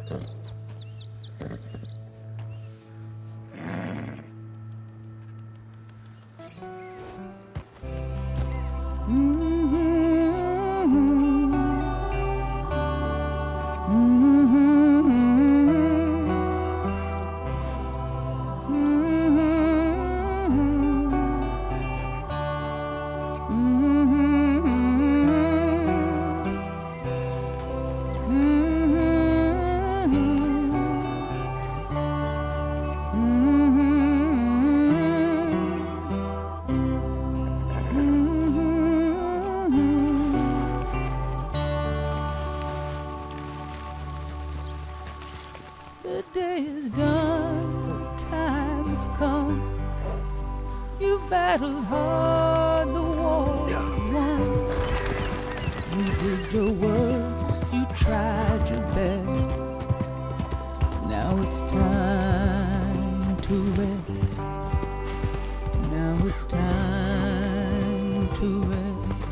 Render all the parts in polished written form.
Battled hard, the war was won. You did your worst, you tried your best. Now it's time to rest. Now it's time to rest.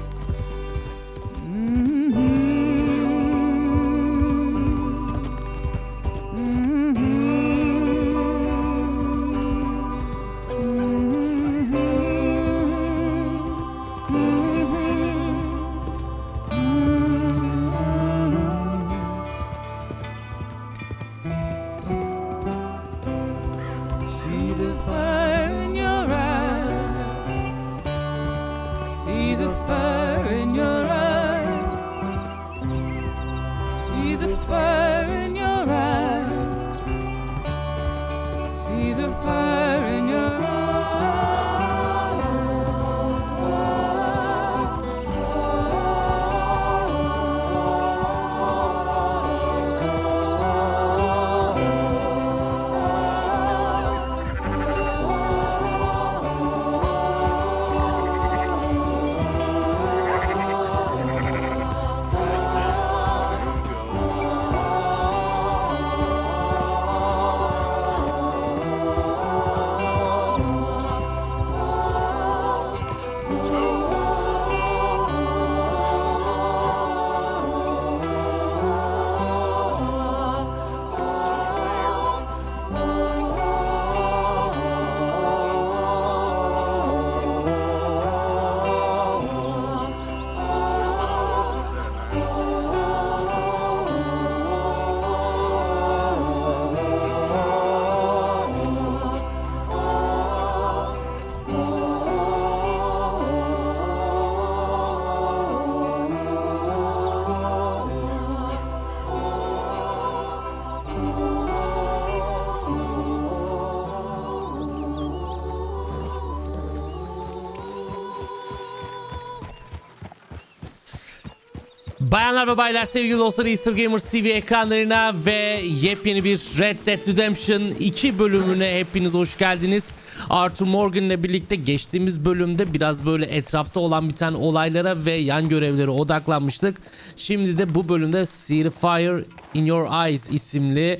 Bayanlar ve baylar, sevgili dostlar, Easter Gamers TV ekranlarına ve yepyeni bir Red Dead Redemption 2 bölümüne hepiniz hoş geldiniz. Arthur Morgan ile birlikte geçtiğimiz bölümde biraz böyle etrafta olan biten olaylara ve yan görevlere odaklanmıştık. Şimdi de bu bölümde See the Fire in Your Eyes isimli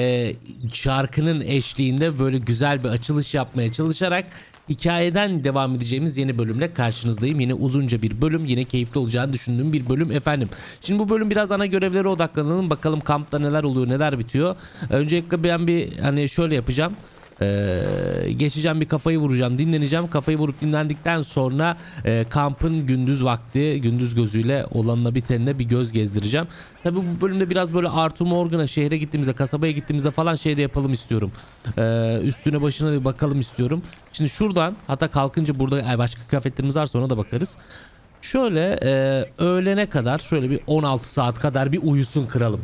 şarkının eşliğinde böyle güzel bir açılış yapmaya çalışarak hikayeden devam edeceğimiz yeni bölümle karşınızdayım. Yine uzunca bir bölüm, yine keyifli olacağını düşündüğüm bir bölüm efendim. Şimdi bu bölüm biraz ana görevlere odaklanalım. Bakalım kampta neler oluyor, neler bitiyor. Öncelikle ben bir hani şöyle yapacağım. Geçeceğim, bir kafayı vuracağım, dinleneceğim. Kafayı vurup dinlendikten sonra kampın gündüz vakti, gündüz gözüyle olanla bitenine bir göz gezdireceğim. Tabi bu bölümde biraz böyle Arthur Morgan'a, şehre gittiğimizde, kasabaya gittiğimizde falan şeyde yapalım istiyorum. Üstüne başına bir bakalım istiyorum. Şimdi şuradan, hatta kalkınca burada başka kıyafetlerimiz var, sonra da bakarız. Şöyle öğlene kadar, şöyle bir 16 saat kadar bir uyusun kralım.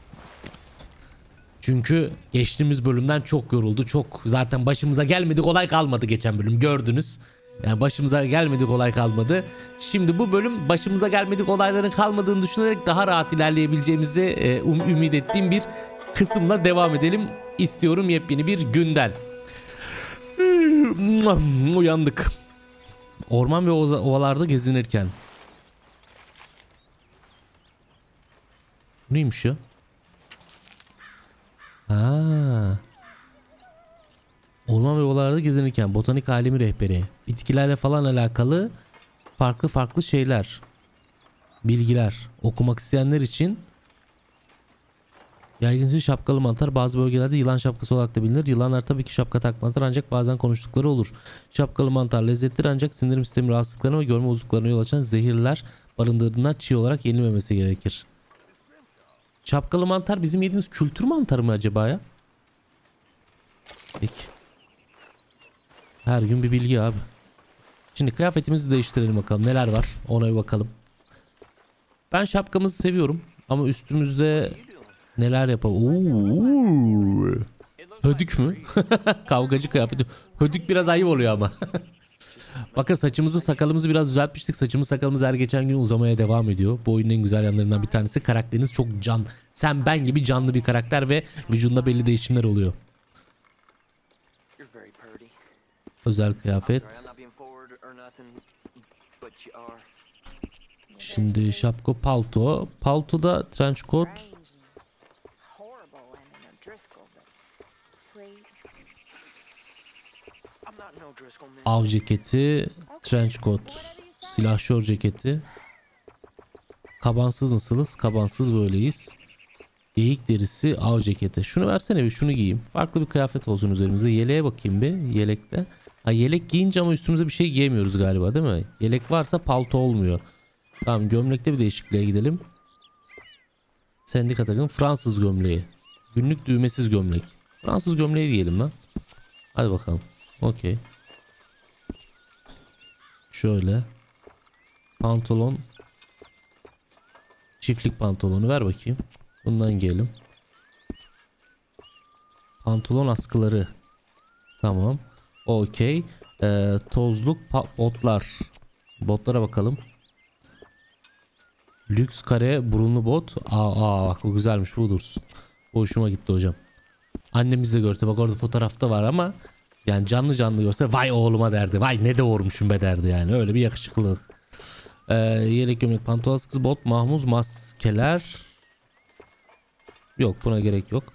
Çünkü geçtiğimiz bölümden çok yoruldu. Çok, zaten başımıza gelmedi, kolay kalmadı geçen bölüm, gördünüz. Yani başımıza gelmedi, kolay kalmadı. Şimdi bu bölüm başımıza gelmedik olayların kalmadığını düşünerek daha rahat ilerleyebileceğimizi ümit ettiğim bir kısımla devam edelim istiyorum yepyeni bir günden. Uyandık. Orman ve ovalarda gezinirken. Neymiş ya? Orman ve ovalarda gezinirken botanik alemi rehberi, bitkilerle falan alakalı farklı şeyler, bilgiler okumak isteyenler için Yaygın şapkalı mantar bazı bölgelerde yılan şapkası olarak da bilinir. Yılanlar tabii ki şapka takmazlar ancak bazen konuştukları olur. Şapkalı mantar lezzetlidir ancak sindirim sistemi rahatsızlıklarına ve görme bozukluklarına yol açan zehirler barındırdığından çiğ olarak yenilmemesi gerekir. Şapkalı mantar bizim yediğimiz kültür mantarı mı acaba ya? Peki. Her gün bir bilgi abi. Şimdi kıyafetimizi değiştirelim bakalım neler var ona bir bakalım. Ben şapkamızı seviyorum ama üstümüzde neler yapalım? Hödük mü? Kavgacı kıyafeti. Hödük biraz ayıp oluyor ama. Bakın saçımızı sakalımızı biraz düzeltmiştik. Saçımız sakalımız her geçen gün uzamaya devam ediyor. Bu oyunun en güzel yanlarından bir tanesi. Karakteriniz çok sen ben gibi canlı bir karakter ve vücudunda belli değişimler oluyor. Özel kıyafet. Şimdi şapka palto. Paltoda trench coat. Av ceketi. Trench coat. Silahşör ceketi. Kabansız nasılız? Kabansız böyleyiz. Geyik derisi av ceketi. Şunu versene bir şunu giyeyim. Farklı bir kıyafet olsun üzerimizde. Yeleğe bakayım bir. Yelekte. Ha, yelek giyince ama üstümüze bir şey giyemiyoruz galiba değil mi? Yelek varsa palto olmuyor. Tamam gömlekte bir değişikliğe gidelim. Sendika takım Fransız gömleği. Günlük düğmesiz gömlek. Fransız gömleği diyelim lan. Hadi bakalım. Okey. Şöyle. Pantolon. Çiftlik pantolonu ver bakayım. Bundan giyelim. Pantolon askıları. Tamam. Okey. Tozluk botlar. Botlara bakalım. Lüks kare burunlu bot. Bak o güzelmiş bu dursun. Hoşuma gitti hocam. Annemiz de görse bak orada fotoğrafta var ama yani canlı canlı görse vay oğluma derdi. Vay ne de doğurmuşum be derdi yani. Öyle bir yakışıklılık. Yelek gömlek pantolon askısı bot mahmuz maskeler. Yok buna gerek yok.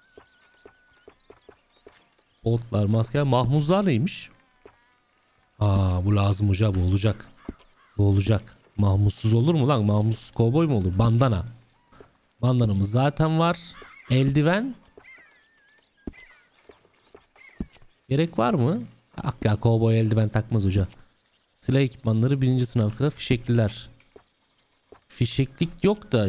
Botlar maskeler mahmuzlar neymiş? Bu lazım hocam bu olacak. Bu olacak. Mahmussuz olur mu lan? Mahmussuz kovboy mu olur? Bandana. Bandanamız zaten var. Eldiven. Gerek var mı? Ya kovboy eldiven takmaz hoca. Silah ekipmanları 1. sınıfta fişekliler. Fişeklik yok da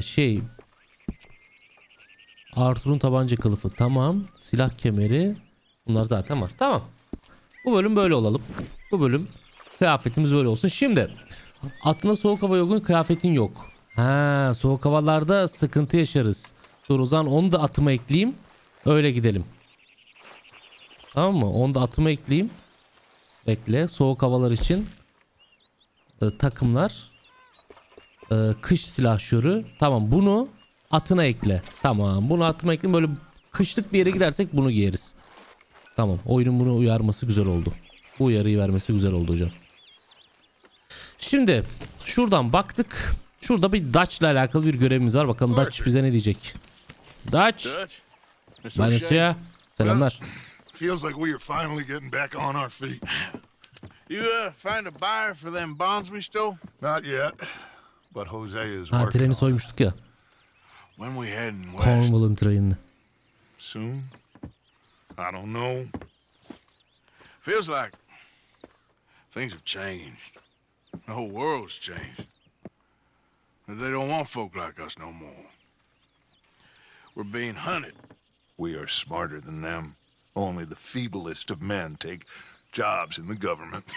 Arthur'un tabanca kılıfı. Tamam. Silah kemeri. Bunlar zaten var. Tamam. Bu bölüm böyle olalım. Bu bölüm kıyafetimiz böyle olsun. Şimdi atına soğuk hava uygun kıyafetin yok. Soğuk havalarda sıkıntı yaşarız. Dur o zaman onu da atıma ekleyeyim. Öyle gidelim. Tamam mı? Onu da atıma ekleyeyim. Bekle. Soğuk havalar için takımlar. Kış silahşörü. Tamam bunu atına ekle. Tamam bunu atıma ekleyeyim. Böyle kışlık bir yere gidersek bunu giyeriz. Tamam. Oyunun bunu uyarması güzel oldu. Bu uyarıyı vermesi güzel oldu hocam. Şimdi şuradan baktık. Şurada bir Dutch ile alakalı bir görevimiz var. Bakalım Dutch bize ne diyecek. Dutch. Vanessa. Selamlar. Feels like we are finally getting back on our feet. You find a buyer for them bonds we stole? Not yet, but Jose is working Treni on it. soymuştuk ya. When we heading west? Cornwall'ın trenini. Soon? I don't know. Feels like things have changed. The whole world's changed. They don't want folk like us no more. We're being hunted. We are smarter than them. Only the feeblest of men take jobs in the government.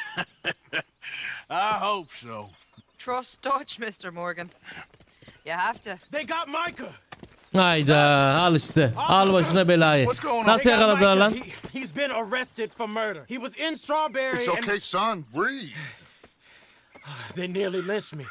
I hope so. Trust Dutch, Mr. Morgan. You have to. They got Micah. Hayda al işte. Al başına belayı. What's going on? Nasıl yakaladılar lan? He's been arrested for murder. He was in Strawberry. It's okay, son. Breathe. They nearly lynched me.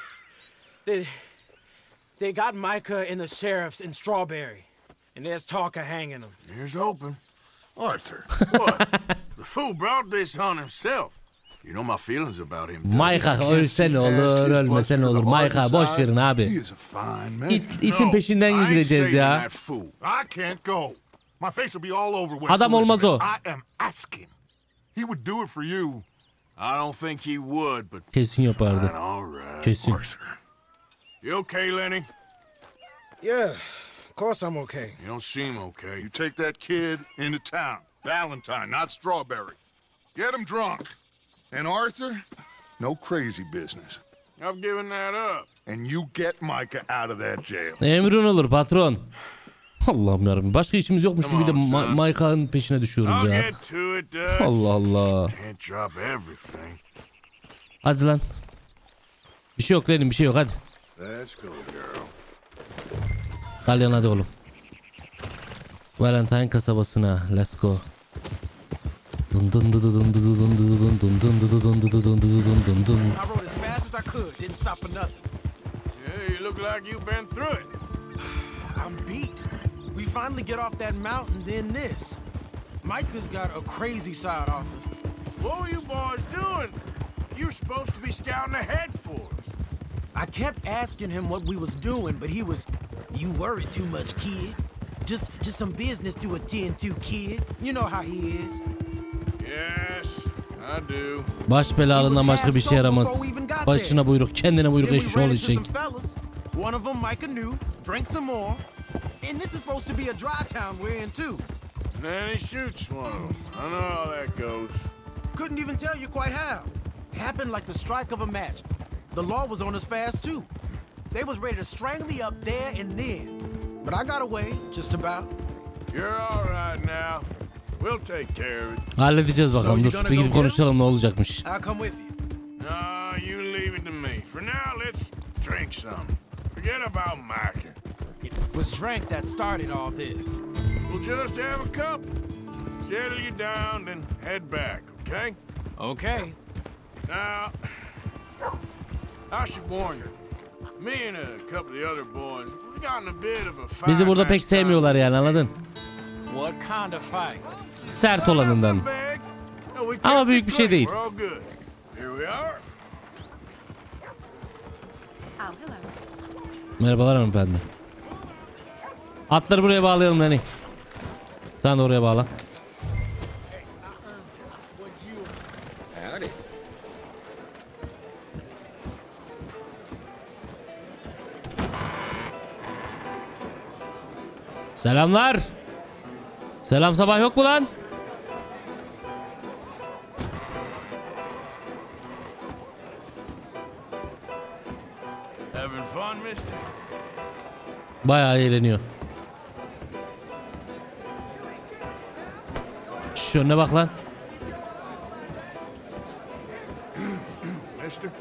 They got Micah and the sheriffs in Strawberry. And there's talk of hanging him. Here's hoping. Arthur. What? The fool brought this on himself. You know my feelings about him. Mayka ölse ne olur, ölmese ne olur. Mayka boş verin He abi. is a fine man. İtin peşinden mi I ain't gideceğiz saving ya? that fool. I can't go. My face will be all over West Adam olmaz o. Elizabeth. I am asking. He would do it for you. I don't think he would, but Kesin yapardı. all right. Kesin. You okay, Lenny? Yeah, course I'm okay. You don't seem okay. You take that kid into town. Valentine, not Strawberry. Get him drunk. And Arthur, no crazy business. I've given that up. And you get Micah out of that jail. Emrin olur patron. Allah'ım yarabbim. Başka işimiz yokmuş gibi de Micah'ın peşine düşüyoruz I'll ya. get to it, Dutch. Allah Allah. Can't drop everything. Hadi lan. Bir şey yok Lenin, bir şey yok, hadi. Let's go, girl. Dalyan hadi oğlum. Valentine kasabasına. Let's go. Dun dun dun dun dun dun dun dun dun dun dun dun dun dun. I rode as fast as I could, didn't stop for nothing. Yeah, you look like you've been through it. I'm beat. We finally get off that mountain, then this. Micah's got a crazy side off him. What were you boys doing? You were supposed to be scouting ahead for us. I kept asking him what we was doing, but he was, "You worry too much, kid. Just some business to attend to, kid. You know how he is." Yes, I do. Baş belalından başka bir şey yaramaz. Başına buyruk, kendine buyruk, Then we eşşoğlu ran into eşek. some fellas. One of them Micah knew, drank some more. And this is supposed to be a dry town we're in too. And then he shoots one of them. I know how that goes. Couldn't even tell you quite how. Happened like the strike of a match. The law was on us fast too. They was ready to strangle me up there and then. But I got away, just about. You're all right now. We'll take care of it. Halledeceğiz bakalım, So dur. you gonna Bir go gidip get konuşalım ne olacakmış. I'll come with you. No, you leave it to me. For now, let's drink some. Forget about Micah. It was drink that started all this. We'll just have a couple. Settle you down, then head back, okay? Okay. Now, I should warn you. Me and a couple of the other boys, we got in a bit of a fight. Bizi burada pek sevmiyorlar yani, anladın? What kind of fight? Sert olanından. Ama büyük bir şey değil. We're all good. Here we are. Oh, hello. Merhabalar hanımefendi. Atları buraya bağlayalım Lenny. Sen de oraya bağla. Selamlar. Selam sabah yok mu lan? Having fun, mister? Bayağı eğleniyor. Şu önüne bak lan. Mister?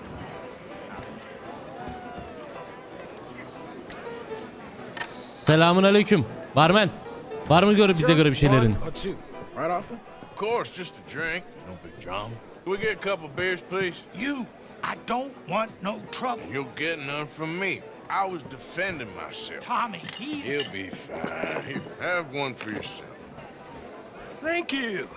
Selamun aleyküm. Barmen. Var mı bize göre bir şeylerin? One or two. Right off? Of course, just a drink. No big drama. Can we get a couple beers, please? You, I don't want no trouble. You'll get none from me. I was defending myself. Tommy, he's... He'll be fine. Here, have one for yourself. Thank you.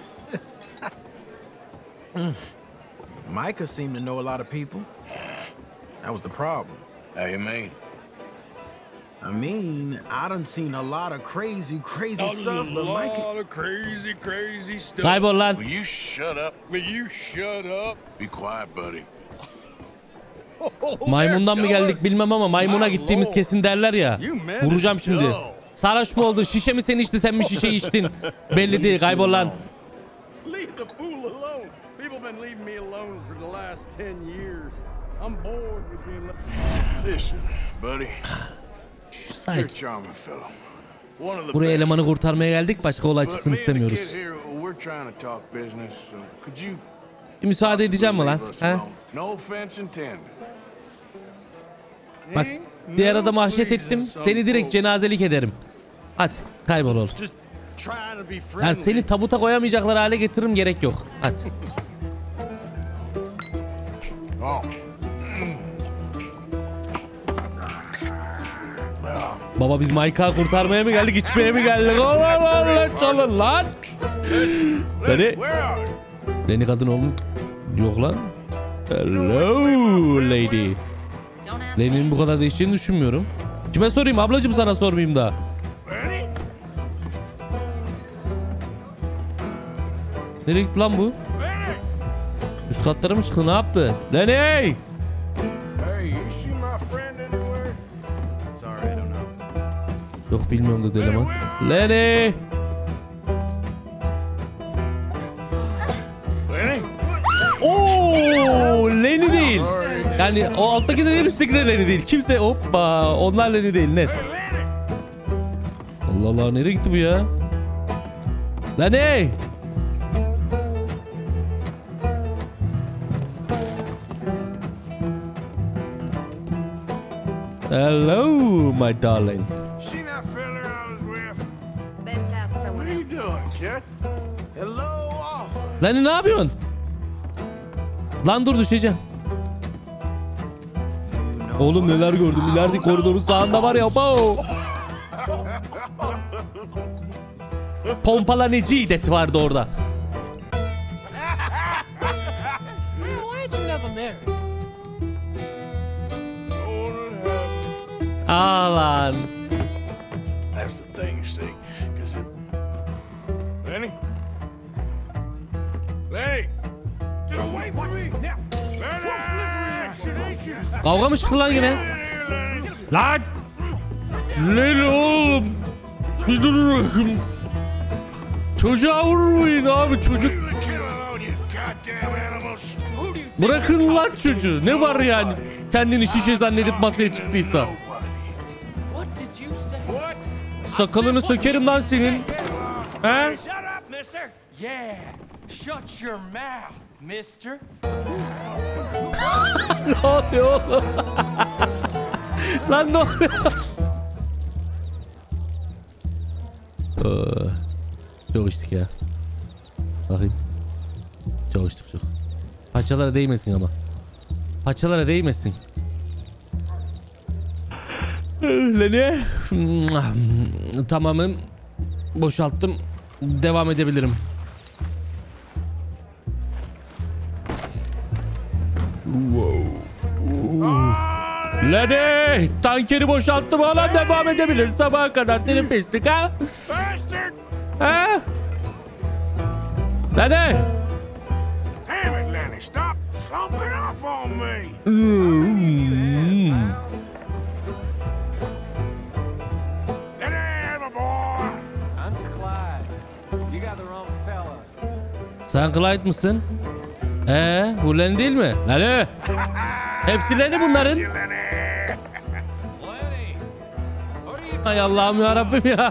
Micah seemed to know a lot of people. That was the problem. How you mean? I mean, I done seen a lot of crazy stuff, but Micah... of crazy stuff. Kaybol lan. Will you shut up? Will you shut up? Be quiet, buddy. Maymundan mı geldik bilmem ama maymuna gittiğimiz kesin derler ya. Vuracağım şimdi. Sarhoş mu oldun? Şişe mi sen içti, sen mi şişeyi içtin? Belli değil, kaybol lan. Leave the fool alone. People been leaving me alone for the last 10 years. I'm bored with being Listen, buddy. You're a Sakin. charming fellow. One of the Buraya best. elemanı kurtarmaya geldik, başka olay But çıksın me and the kid istemiyoruz. here, we're trying to talk business, so could you Bir müsaade edeceğim mi lan? leave us He? alone? No offense intended. Bak, diğer adamı haşet ettim, seni direkt cenazelik ederim. Hadi, kaybol oğlum. just trying to be Yani friendly. seni tabuta koyamayacaklar hale getiririm, gerek yok. Hadi. Oh. Baba biz Mike'ı kurtarmaya mı geldik, içmeye mi geldik? Allah Allah, çalın lan. Beni, Where are you? Lenny kadın oğlum. Yok lan. Hello lady. Don't ask Lenny'nin bu kadar değişeceğini düşünmüyorum. Kime sorayım ablacım, sana sormayayım da. Ready? Nereye gitti lan bu? Ready? Üst katlara mı çıktı, ne yaptı? Lenny! Hey, you see my friend anywhere? Sorry, I don't know. Yok Yok bilmiyorum dedi eleman. Lenny! Lenny? Oo, Lenny değil. Yani o alttaki de değil, üstteki de Lenny değil. Kimse hoppa, onlar Lenny değil net. Allah Allah, nereye gitti bu ya? Lenny! Hello, my darling. Seen that fella I was with? Best house What someone are you else. doing, kid? Hello, Arthur. Lenny ne yapıyorsun? Lan dur, düşeceğim. Oğlum neler gördüm. İleride koridorun sağında var ya. Bo. Pompalanıcı idet vardı orada. Why ain't you never married? Alan. That's the thing, you see. Because it... Lenny? Lenny! Get away from me! Now! Lenny! Kavga mı çıktı lan yine? Lan! Lenny oğlum! Bir durun. Çocuğa vurmayın abi, çocuk. Bırakın lan çocuğu. Ne var yani? Kendini şişe zannedip masaya çıktıysa. Sakalını sökerim lan senin. He? Shut up, mister. Yeah. Shut your mouth, mister. Ne oluyor oğlum? Lan ne oluyor? Çok içtik ya. Bakayım. Çok içtik çok. Paçalara değmesin ama. Paçalara değmesin. Lenny. Tamamım. Boşalttım. Devam edebilirim. Lenny! Tankeri boşalttım oğlum, devam edebilir sabaha kadar senin pislik ha? Ha? Lenny! Damn it, Lenny! Stop slumping off on me! Lenny, my boy! I'm Clyde. You got the wrong fella. Sen Clyde mısın? Bu Lenny değil mi? Lenny! Hepsi Lenny bunların. Lenny! Hay Allah'ım ya Rabbim ya.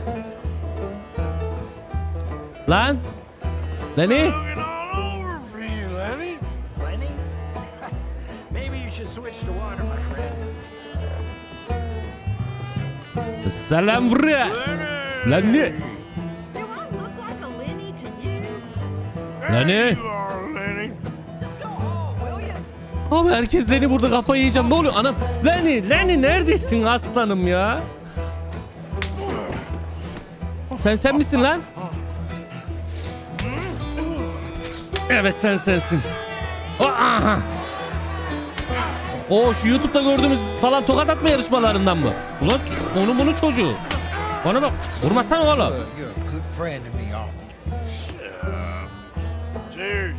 Lan! Lenny! Looking all over for you, Lenny. Lenny? Maybe you should switch to water, my friend. Selam buraya. Lenny! Do I look like a Lenny to you? Lenny! You are, Lenny. Just go home, will you? Abi herkes Lenny burada, kafayı yiyeceğim. Ne oluyor anam? Lenny neredesin aslanım ya? Sen misin lan? Evet sensin. Aha. O şu YouTube'da gördüğümüz falan tokat atma yarışmalarından mı? Ulan onu bunu çocuğu. Bana bak, vurmasana oğlum. You're a good friend to me, Arthur. Cheers.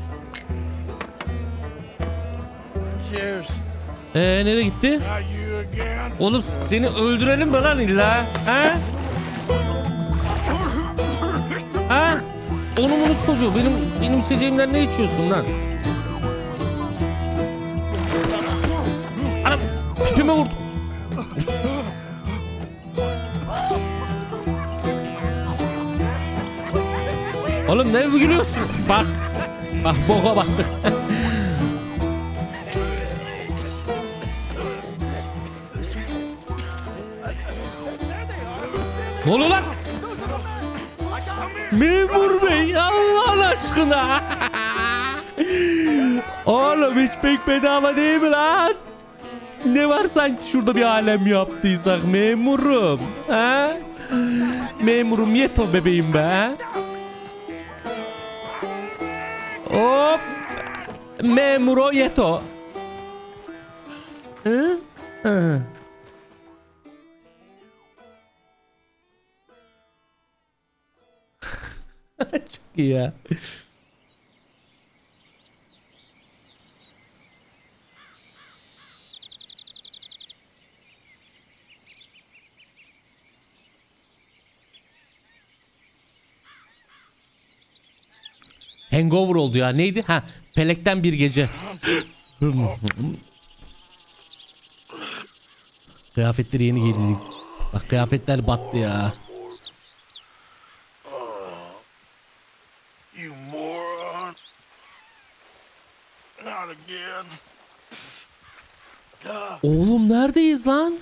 Cheers. Nereye gitti? Not you again. Oğlum seni öldürelim mi lan illa? Ha? Ha? Onu bunu çocuğu. Benim içeceğimden ne içiyorsun lan? Anam pipime vurdu. Oğlum ne gülüyorsun? Bak. Bak boka bastık. Ne oluyor lan? Memur bey Allah'ın aşkına. Oğlum hiç pek bedava değil mi lan? Ne var sanki şurada bir alem yaptıysak memurum. Ha? Memurum yeto bebeğim be. Hop. Memuro yeto. Hı? Hı. Çok iyi ya. Hangover oldu ya. Neydi? Ha, Felekten Bir Gece. Kıyafetleri yeni giydik. Bak kıyafetler battı ya. You moron. Not again. Oğlum neredeyiz lan?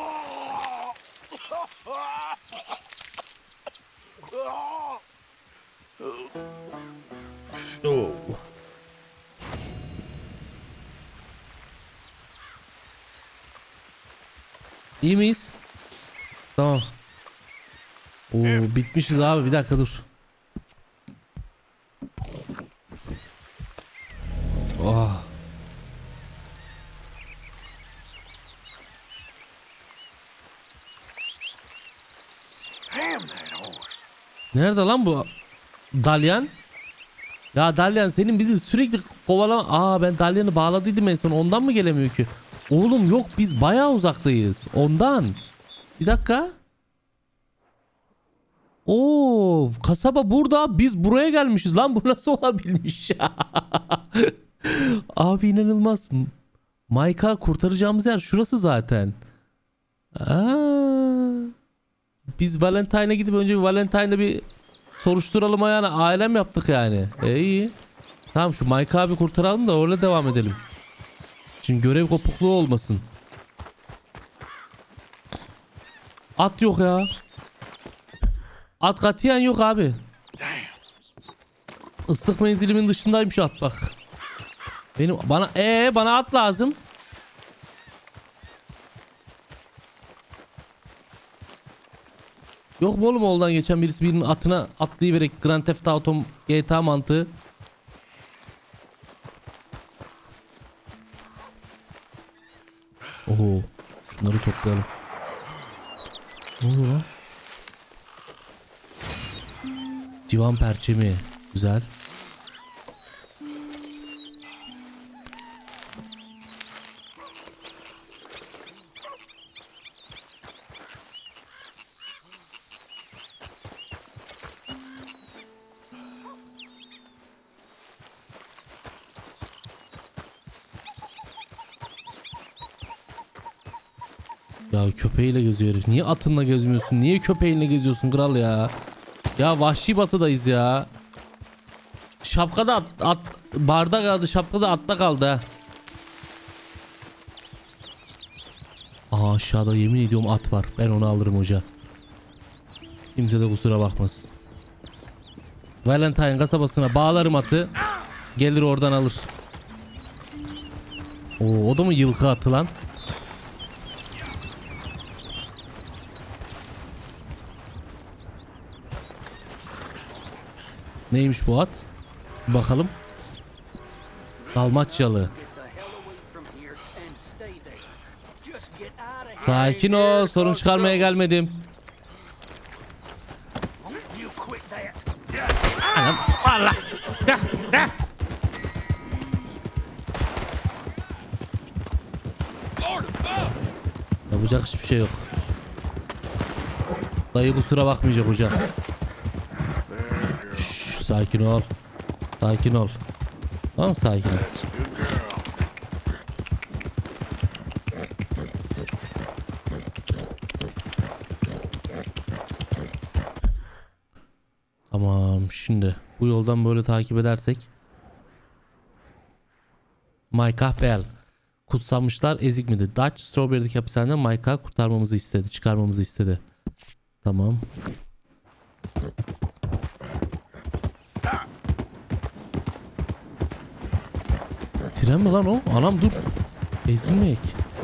Oh. İyi miyiz? Tamam. Oo, bitmişiz abi, bir dakika dur. Oh. Nerede lan bu Dalyan? Ya Dalyan senin bizi sürekli kovalama. Aa, ben Dalyan'ı bağladıydım en son, ondan mı gelemiyor ki? Oğlum yok, biz bayağı uzaktayız ondan. Bir dakika. Oo, kasaba burada, biz buraya gelmişiz lan, bu nasıl olabilmiş ya? Abi inanılmaz. Mike'a kurtaracağımız yer şurası zaten. Biz Valentine'a gidip önce bir Valentine'da bir soruşturalım ayağına, ailem yaptık yani. İyi. Tamam, şu Mike abi kurtaralım da öyle devam edelim. Şimdi görev kopukluğu olmasın. At yok ya. At katiyen yok abi. Islık menzilimin dışındaymış at bak. Bana at lazım. Yok mu oğlum oradan geçen birisi birinin atına atlayıverek Grand Theft Auto GTA mantığı. Oho, şunları toplayalım. Ne oluyor lan? Civan perçemi. Güzel. Ya köpeğiyle geziyor herif. Niye atınla gezmiyorsun? Niye köpeğinle geziyorsun kral ya? Ya vahşi batıdayız ya. Şapkada at barda kaldı, şapkada atta kaldı ha. Aa, aşağıda yemin ediyorum at var. Ben onu alırım hoca. Kimse de kusura bakmasın. Valentine kasabasına bağlarım atı. Gelir oradan alır. Oo, o da mı yılkı atı lan? Neymiş bu at? Bakalım. Dalmaçyalı. Sakin ol, sorun çıkarmaya gelmedim. Anam, Allah. Yapacak hiçbir şey yok. Dayı kusura bakmayacak hocam. Sakin ol. Sakin ol. Tamam, sakin ol. Tamam, şimdi bu yoldan böyle takip edersek. Micah Bell. Kutsanmışlar ezik midir? Dutch Strawberry'deki hapishaneden Micah'ı kurtarmamızı istedi. Çıkarmamızı istedi. Tamam. Tren mi lan o? Anam dur. Ezilmek.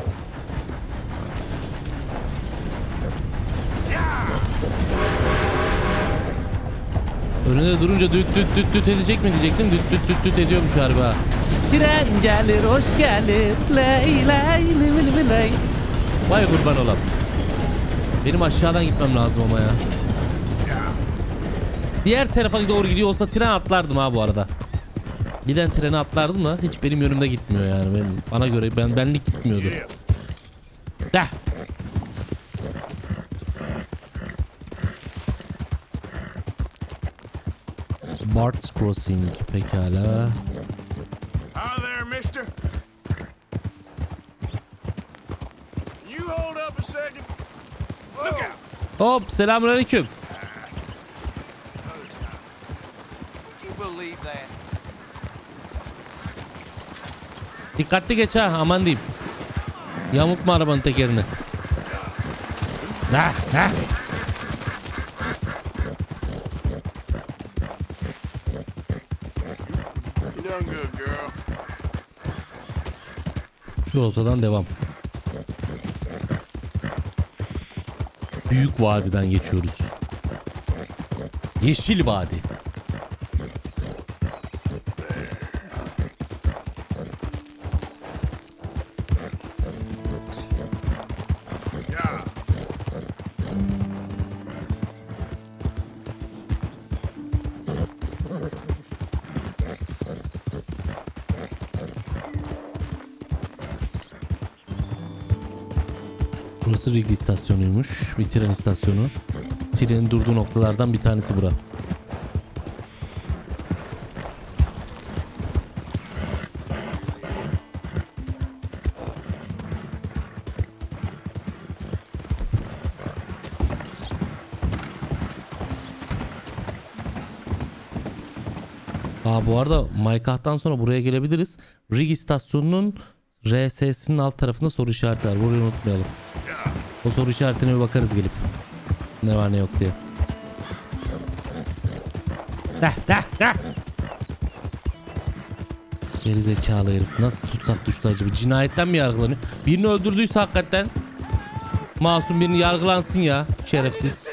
Önünde durunca düt düt düt düt edecek mi diyecektim. Düt düt düt düt ediyormuş harbi. Tren gelir, hoş gelir. Ley ley ley ley. Vay kurban olam. Benim aşağıdan gitmem lazım ama ya. Diğer tarafa doğru gidiyor olsa tren atlardım ha bu arada. Giden treni atlardım da hiç benim yönümde gitmiyor yani. Bana göre benlik gitmiyordu. Dah. Bart's Crossing pekala. Hi there, mister. You hold up a second. Look out. Hop, selamünaleyküm. Dikkatli geç ha, aman diyeyim. Yamultma arabanın tekerini. Ha. You done good, girl. Şu ortadan devam. Büyük vadiden geçiyoruz. Yeşil vadi. Burası Wrigley istasyonuymuş. Bir tren istasyonu. Trenin durduğu noktalardan bir tanesi bura. Bu arada Maykah'tan sonra buraya gelebiliriz. Wrigley istasyonunun RS'sinin alt tarafında soru işareti var. Burayı unutmayalım. O soru işaretine bir bakarız gelip. Ne var ne yok diye. Geri zekalı herif. Nasıl tutsak düştü acaba? Cinayetten mi yargılanıyor? Birini öldürdüyse hakikaten masum birini yargılansın ya. Şerefsiz.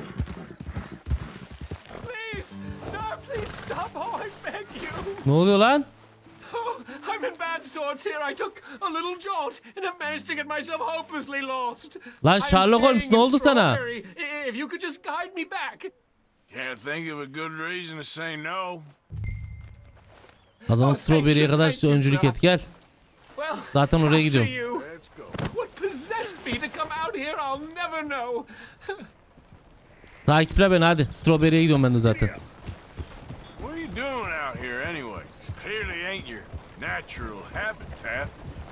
Ne oluyor lan? I'm in bad sorts here. I took a little jaunt and have managed to get myself hopelessly lost. Lan Sherlock Holmes ne oldu sana? If you could just guide me back. Can't think of a good reason to say no. Adana Strawberry'e kadar öncülük et gel. Zaten oraya gidiyorum. Let's go. What possessed me to come out here, I'll never know. Takiple beni hadi. Strawberry'e gidiyorum ben de zaten. What are you doing out here anyway? Clearly ain't your natural habitat.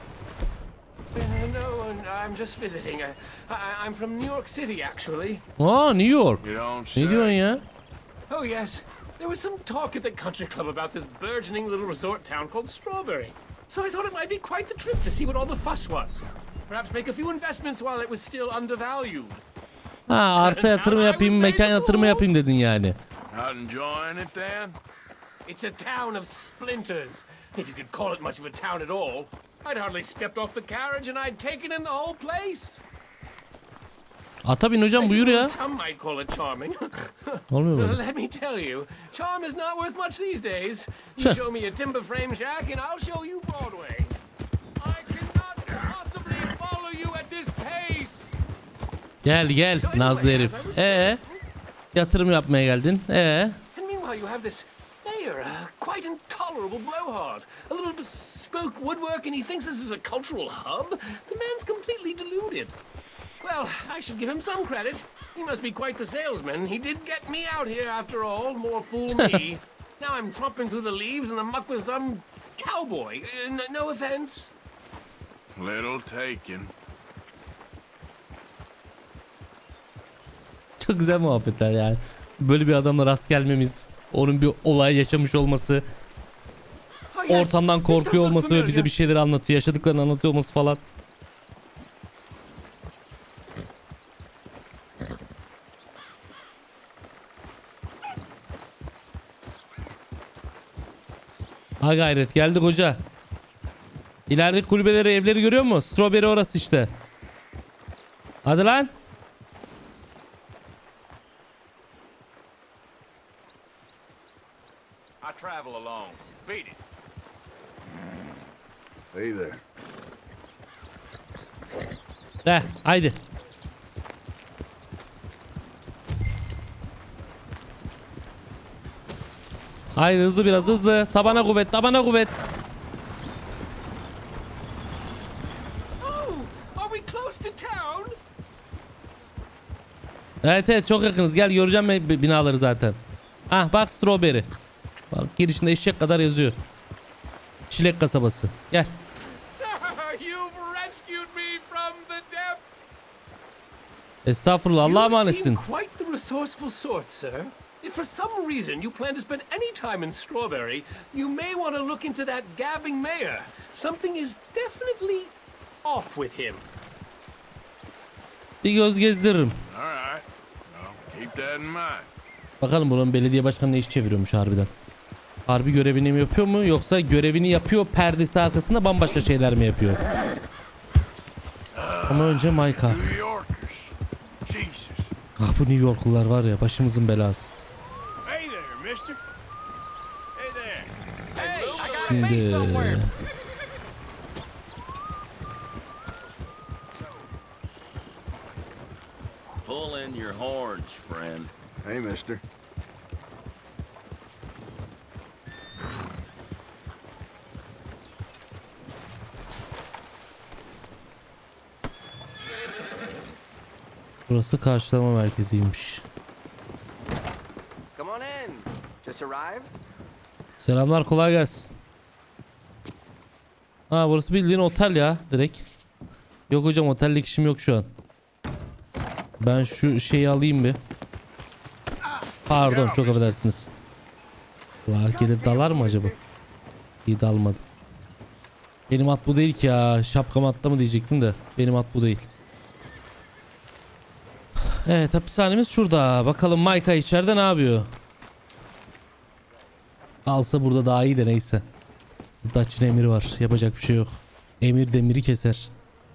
No, I'm just visiting. I'm from New York City, actually. Aa, New York. You don't say. Ne diyorsun ya? Oh, yes. There was some talk at the country club about this burgeoning little resort town called Strawberry. So I thought it might be quite the trip to see what all the fuss was. Perhaps make a few investments while it was still undervalued. Ha, arsa yatırımı yapayım, mekan yatırımı yapayım dedin yani. Not enjoying it then? It's a town of splinters, if you could call it much of a town at all. I'd hardly stepped off the carriage and I'd taken in the whole place. Ata bin hocam buyur ya. Some might call it charming. Olmuyor böyle. Let me tell you, charm is not worth much these days. You show me a timber frame shack and I'll show you Broadway. I cannot possibly follow you at this pace. Gel gel nazlı herif. Yatırım yapmaya geldin. And meanwhile you have this mayor, quite intolerable blowhard. A little bespoke woodwork and he thinks this is a cultural hub? The man's completely deluded. Well, I should give him some credit. He must be quite the salesman. He did get me out here after all. More fool me. Now I'm tromping through the leaves in the muck with some cowboy. No offense. Little taken. Çok güzel muhabbetler yani. Böyle bir adamla rast gelmemiz, onun bir olay yaşamış olması, ortamdan korkuyor olması ve bize bir şeyler anlatıyor, yaşadıklarını anlatıyor olması falan. Ha gayret geldik hoca. İlerideki kulübeleri, evleri görüyor musun? Strawberry orası işte. Hadi lan. I travel alone. Beat it. Hey there. Haydi. Haydi hızlı biraz hızlı. Tabana kuvvet, tabana kuvvet. Evet çok yakınız. Gel göreceğim binaları zaten. Ah bak Strawberry. Bak girişinde eşek kadar yazıyor. Çilek kasabası. Gel. Estağfurullah, Allah'a emanetsin. Quite the resourceful sort, sir. If for some reason you plan to spend any time in Strawberry, you may want to look into that gabbing mayor. Something is definitely off with him. Bir göz gezdiririm. All right. Well, keep that in mind. Bakalım buranın belediye başkanı ne iş çeviriyormuş harbiden. Harbi görevini mi yapıyor mu, yoksa görevini yapıyor perdesi arkasında bambaşka şeyler mi yapıyor? Ama önce Mike'a. Ah bu New Yorklular var ya, başımızın belası. Şimdi... Pull in your horns, friend. Hey, mister. Burası karşılama merkeziymiş. Come on in. Just arrived? Selamlar, kolay gelsin. Ha burası bildiğin otel ya direkt. Yok hocam, otellik işim yok şu an. Ben şu şeyi alayım bir. Pardon, çok affedersiniz. La gelir dalar mı acaba? İyi dalmadı. Benim at bu değil ki ya. Şapkam atta mı diyecektim de. Benim at bu değil. Evet, hapishanemiz şurada. Bakalım Micah içeride ne yapıyor? Alsa burada daha iyi de neyse. Dutch'ın emiri var. Yapacak bir şey yok. Emir demiri keser.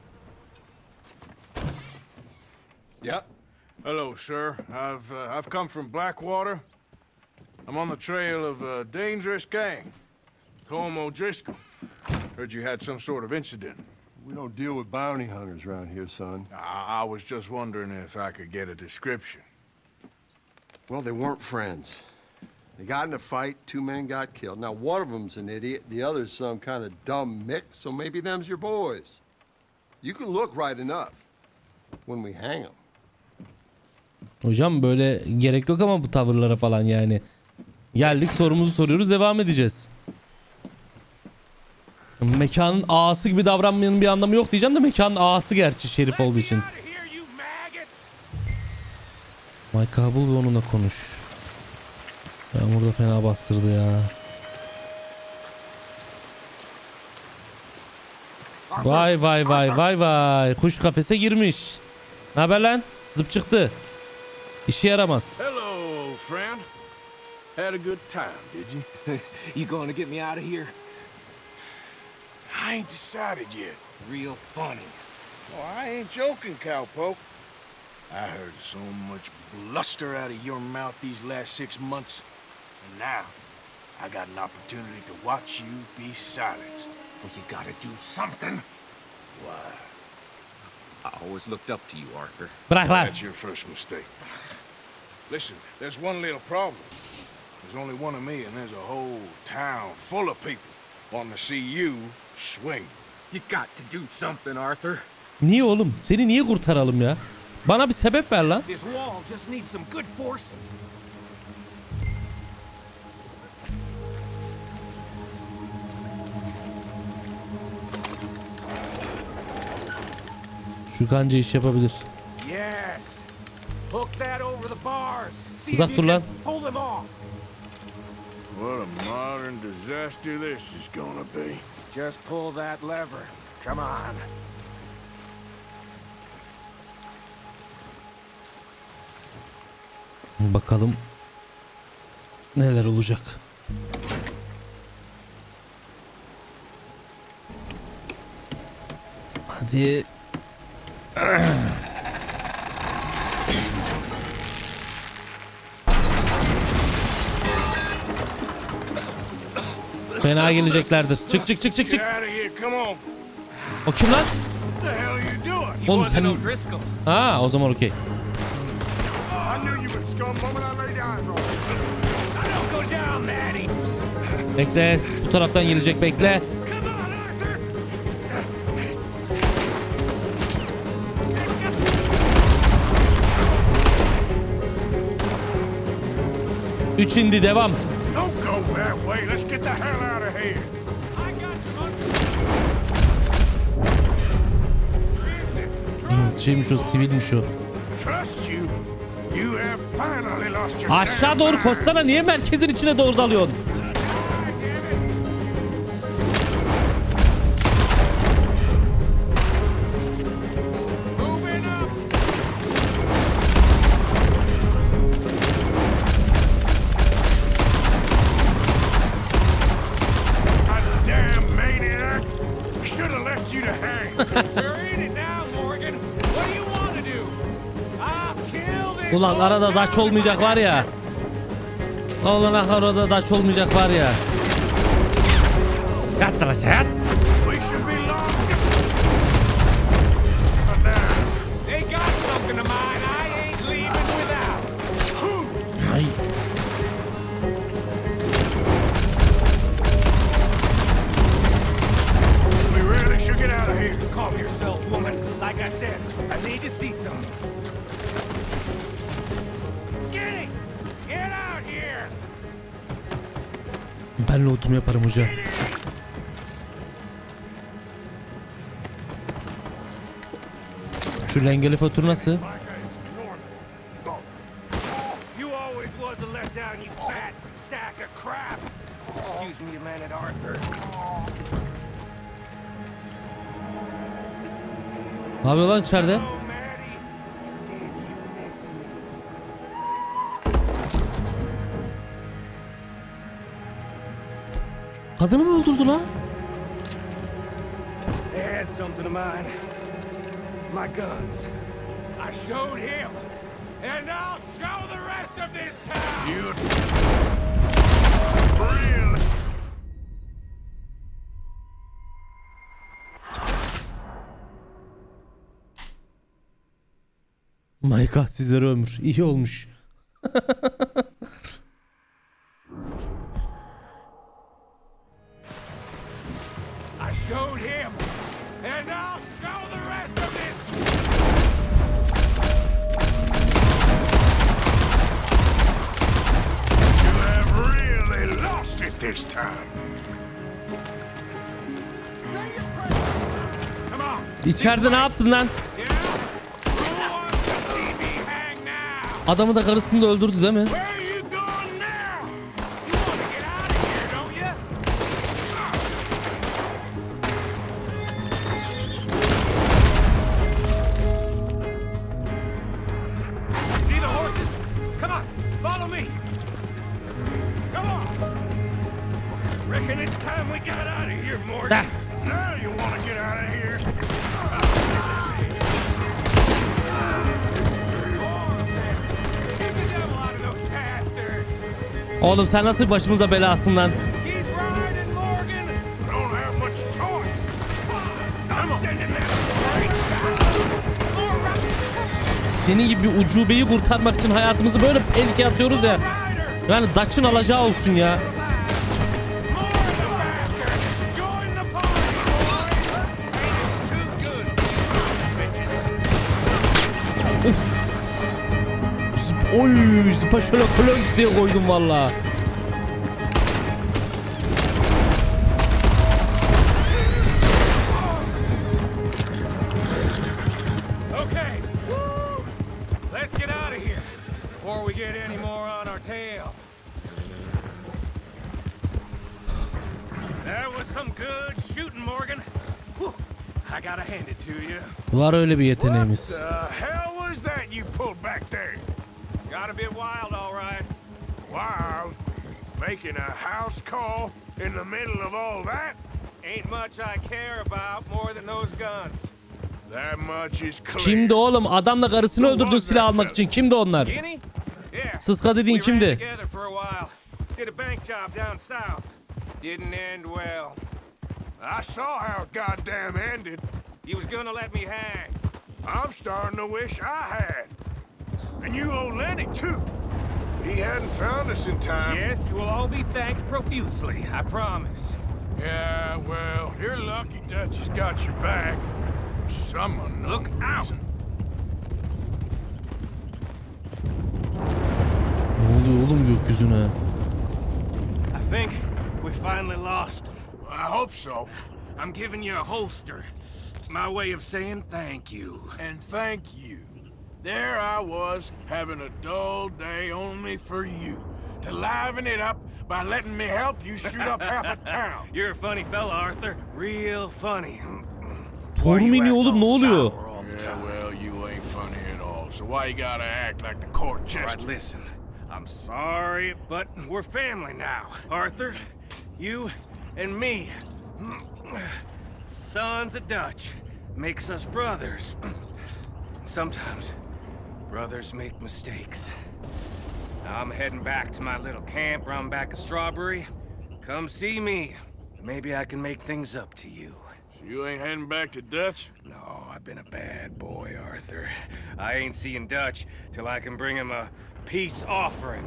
Yep. Hello, sir. I've come from Blackwater. I'm on the trail of a dangerous gang. Colm O'Driscoll. Heard you had some sort of incident. We don't deal with bounty hunters around here, son. I was just wondering if I could get a description. Well, they weren't friends. They got in a fight, 2 men got killed. Now, one of them's an idiot, the other's some kind of dumb mix, so maybe them's your boys. You can look right enough when we hang them. Hocam böyle gerek yok ama bu tavırlara falan yani. Geldik, sorumuzu soruyoruz, devam edeceğiz. Mekanın ağası gibi davranmanın bir anlamı yok diyeceğim de mekanın ağası gerçi şerif olduğu için. Micah bul ve onunla konuş. Ya burada fena bastırdı ya. Vay vay vay vay vay. Kuş kafese girmiş. Ne haber lan? Zıp çıktı. İşe yaramaz. Hello, friend. Had a good time, did you? You going to get me out of here? I ain't decided yet. Real funny. Oh, I ain't joking, cowpoke. I heard so much bluster out of your mouth these last 6 months. And now, I got an opportunity to watch you be silenced. Well, you gotta do something. Why? I always looked up to you, Arthur. Bırak lan. That's your first mistake. Listen, there's one little problem. There's only one of me, and there's a whole town full of people wanting to see you swing. You got to do something, Arthur. Niye oğlum? Seni niye kurtaralım ya? Bana bir sebep ver lan. This wall just needs some good forcing. Şu kanca iş yapabilir. Yes. Hook that over the bars. See Uzak if dur you lan. can pull them off. What a modern disaster this is gonna be. Just pull that lever. Come on. Bakalım neler olacak. Hadi. Fena geleceklerdir. Çık çık çık çık çık. Get out of here, come on. O kim lan? What the hell are you doing? Oğlum sen... Ha, o zaman okey. I knew you were scum moment I laid eyes on you. I don't go down, Maddie. Bekle. Bu taraftan gelecek, bekle. Come on, Arthur. Üç indi, devam. Don't go go that way. Let's get the hell out of here. I got some İngilizceymiş o, sivilmiş o. Trust you. You have finally lost your Aşağı doğru koşsana, niye merkezin içine doğru dalıyorsun? Ulan arada daç olmayacak var ya. Ulan arada daç olmayacak var ya. Yat dıraş yat. Ay. We really should get out of here. Calm yourself, woman. Like I said, I need to see some. Skinny, get out here. Ben lootumu yaparım hoca. Şu lengeli fatur nasıl? You always was a letdown, you fat sack of crap. Excuse me, man at Arthur. Ne yapıyor lan içeride? Kadını mı öldürdü lan? They had something of mine. My guns. I showed him. And I'll show the rest of this town. You real. My God, sizlere ömür. İyi olmuş. I showed him, and I'll show the rest of this. You have really lost it this time. Come on. İçeride ne yaptın lan? Adamı da karısını da öldürdü değil mi? Oğlum sen nasıl başımıza belasın lan? Senin gibi bir ucubeyi kurtarmak için hayatımızı böyle tehlikeye atıyoruz ya. Yani Dutch'ın alacağı olsun ya. Uf. Oy, zıpa şöyle klonk diye koydum valla. Okay. Let's get out of here before we get any more on our tail. That was some good shooting, Morgan. Whew. I gotta hand it to you. Var öyle bir yeteneğimiz. What the hell was that you pulled back there? Got a bit wild, all right. Wild? Making a house call in the middle of all that? Ain't much I care about more than those guns. That much is clear. Kimdi oğlum? Adamla karısını öldürdün silah almak için. Kimdi onlar? Sıska dediğin kimdi? Did a bank job down south. Didn't end well. I saw how it goddamn ended. He was gonna let me hang. I'm starting to wish I had. And you owe Lenny, too. If he hadn't found us in time... Yes, you will all be thanked profusely, I promise. Yeah, well, you're lucky Dutch has got your back. Someone look out! Ne oluyor oğlum gökyüzüne? I think we finally lost him? I hope so. I'm giving you a holster. My way of saying thank you. And thank you. There I was, having a dull day only for you. To liven it up by letting me help you shoot up half a town. You're a funny fella, Arthur. Real funny. Torun iniyor oğlum, ne oluyor? Yeah, well, you ain't funny at all. So why you gotta act like the court jester? Right, listen. I'm sorry, but we're family now. Arthur, you and me. Sons of Dutch. Makes us brothers. Sometimes, brothers make mistakes. Now I'm heading back to my little camp around back of Strawberry. Come see me. Maybe I can make things up to you. So you ain't heading back to Dutch? No, I've been a bad boy, Arthur. I ain't seeing Dutch till I can bring him a peace offering.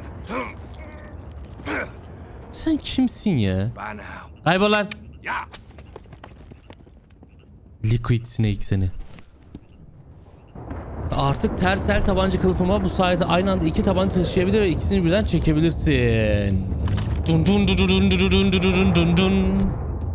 Sen kimsin ya? Bye now. Kaybol lan. Ya. Liquid Snake seni. Artık ters el tabanca kılıfıma bu sayede aynı anda iki tabanca taşıyabilir ve ikisini birden çekebilirsin. Dun dun dun dun dun dun dun dun dun.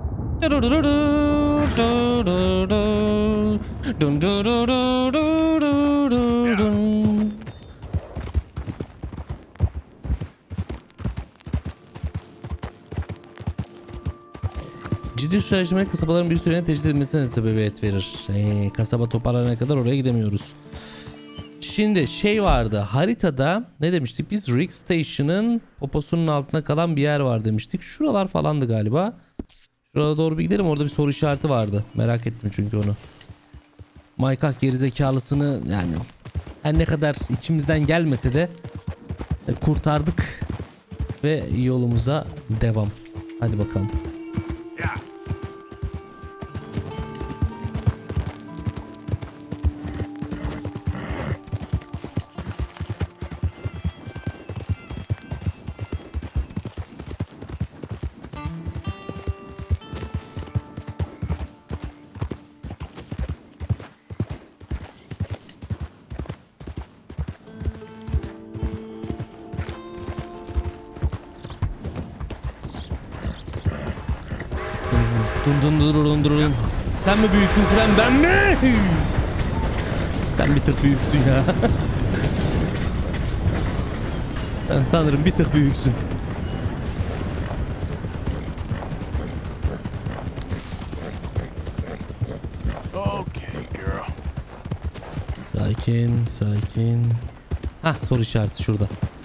Ciddi süreçlemek kasabaların bir süreliğine tecrit edilmesine sebebiyet verir. Kasaba toparlanana kadar oraya gidemiyoruz. Şimdi şey vardı haritada, ne demiştik biz? Rick Station'ın poposunun altına kalan bir yer var demiştik. Şuralar falandı galiba. Şuraya doğru bir gidelim, orada bir soru işareti vardı. Merak ettim çünkü onu. Maykak gerizekalısını yani her ne kadar içimizden gelmese de kurtardık ve yolumuza devam. Hadi bakalım. Dun. Sen mi büyüksün tren, ben mi? Sen bir tık büyüksün ya. Ben sanırım bir tık büyüksün. Okay, girl. Sakin. Hah, soru işareti şurada.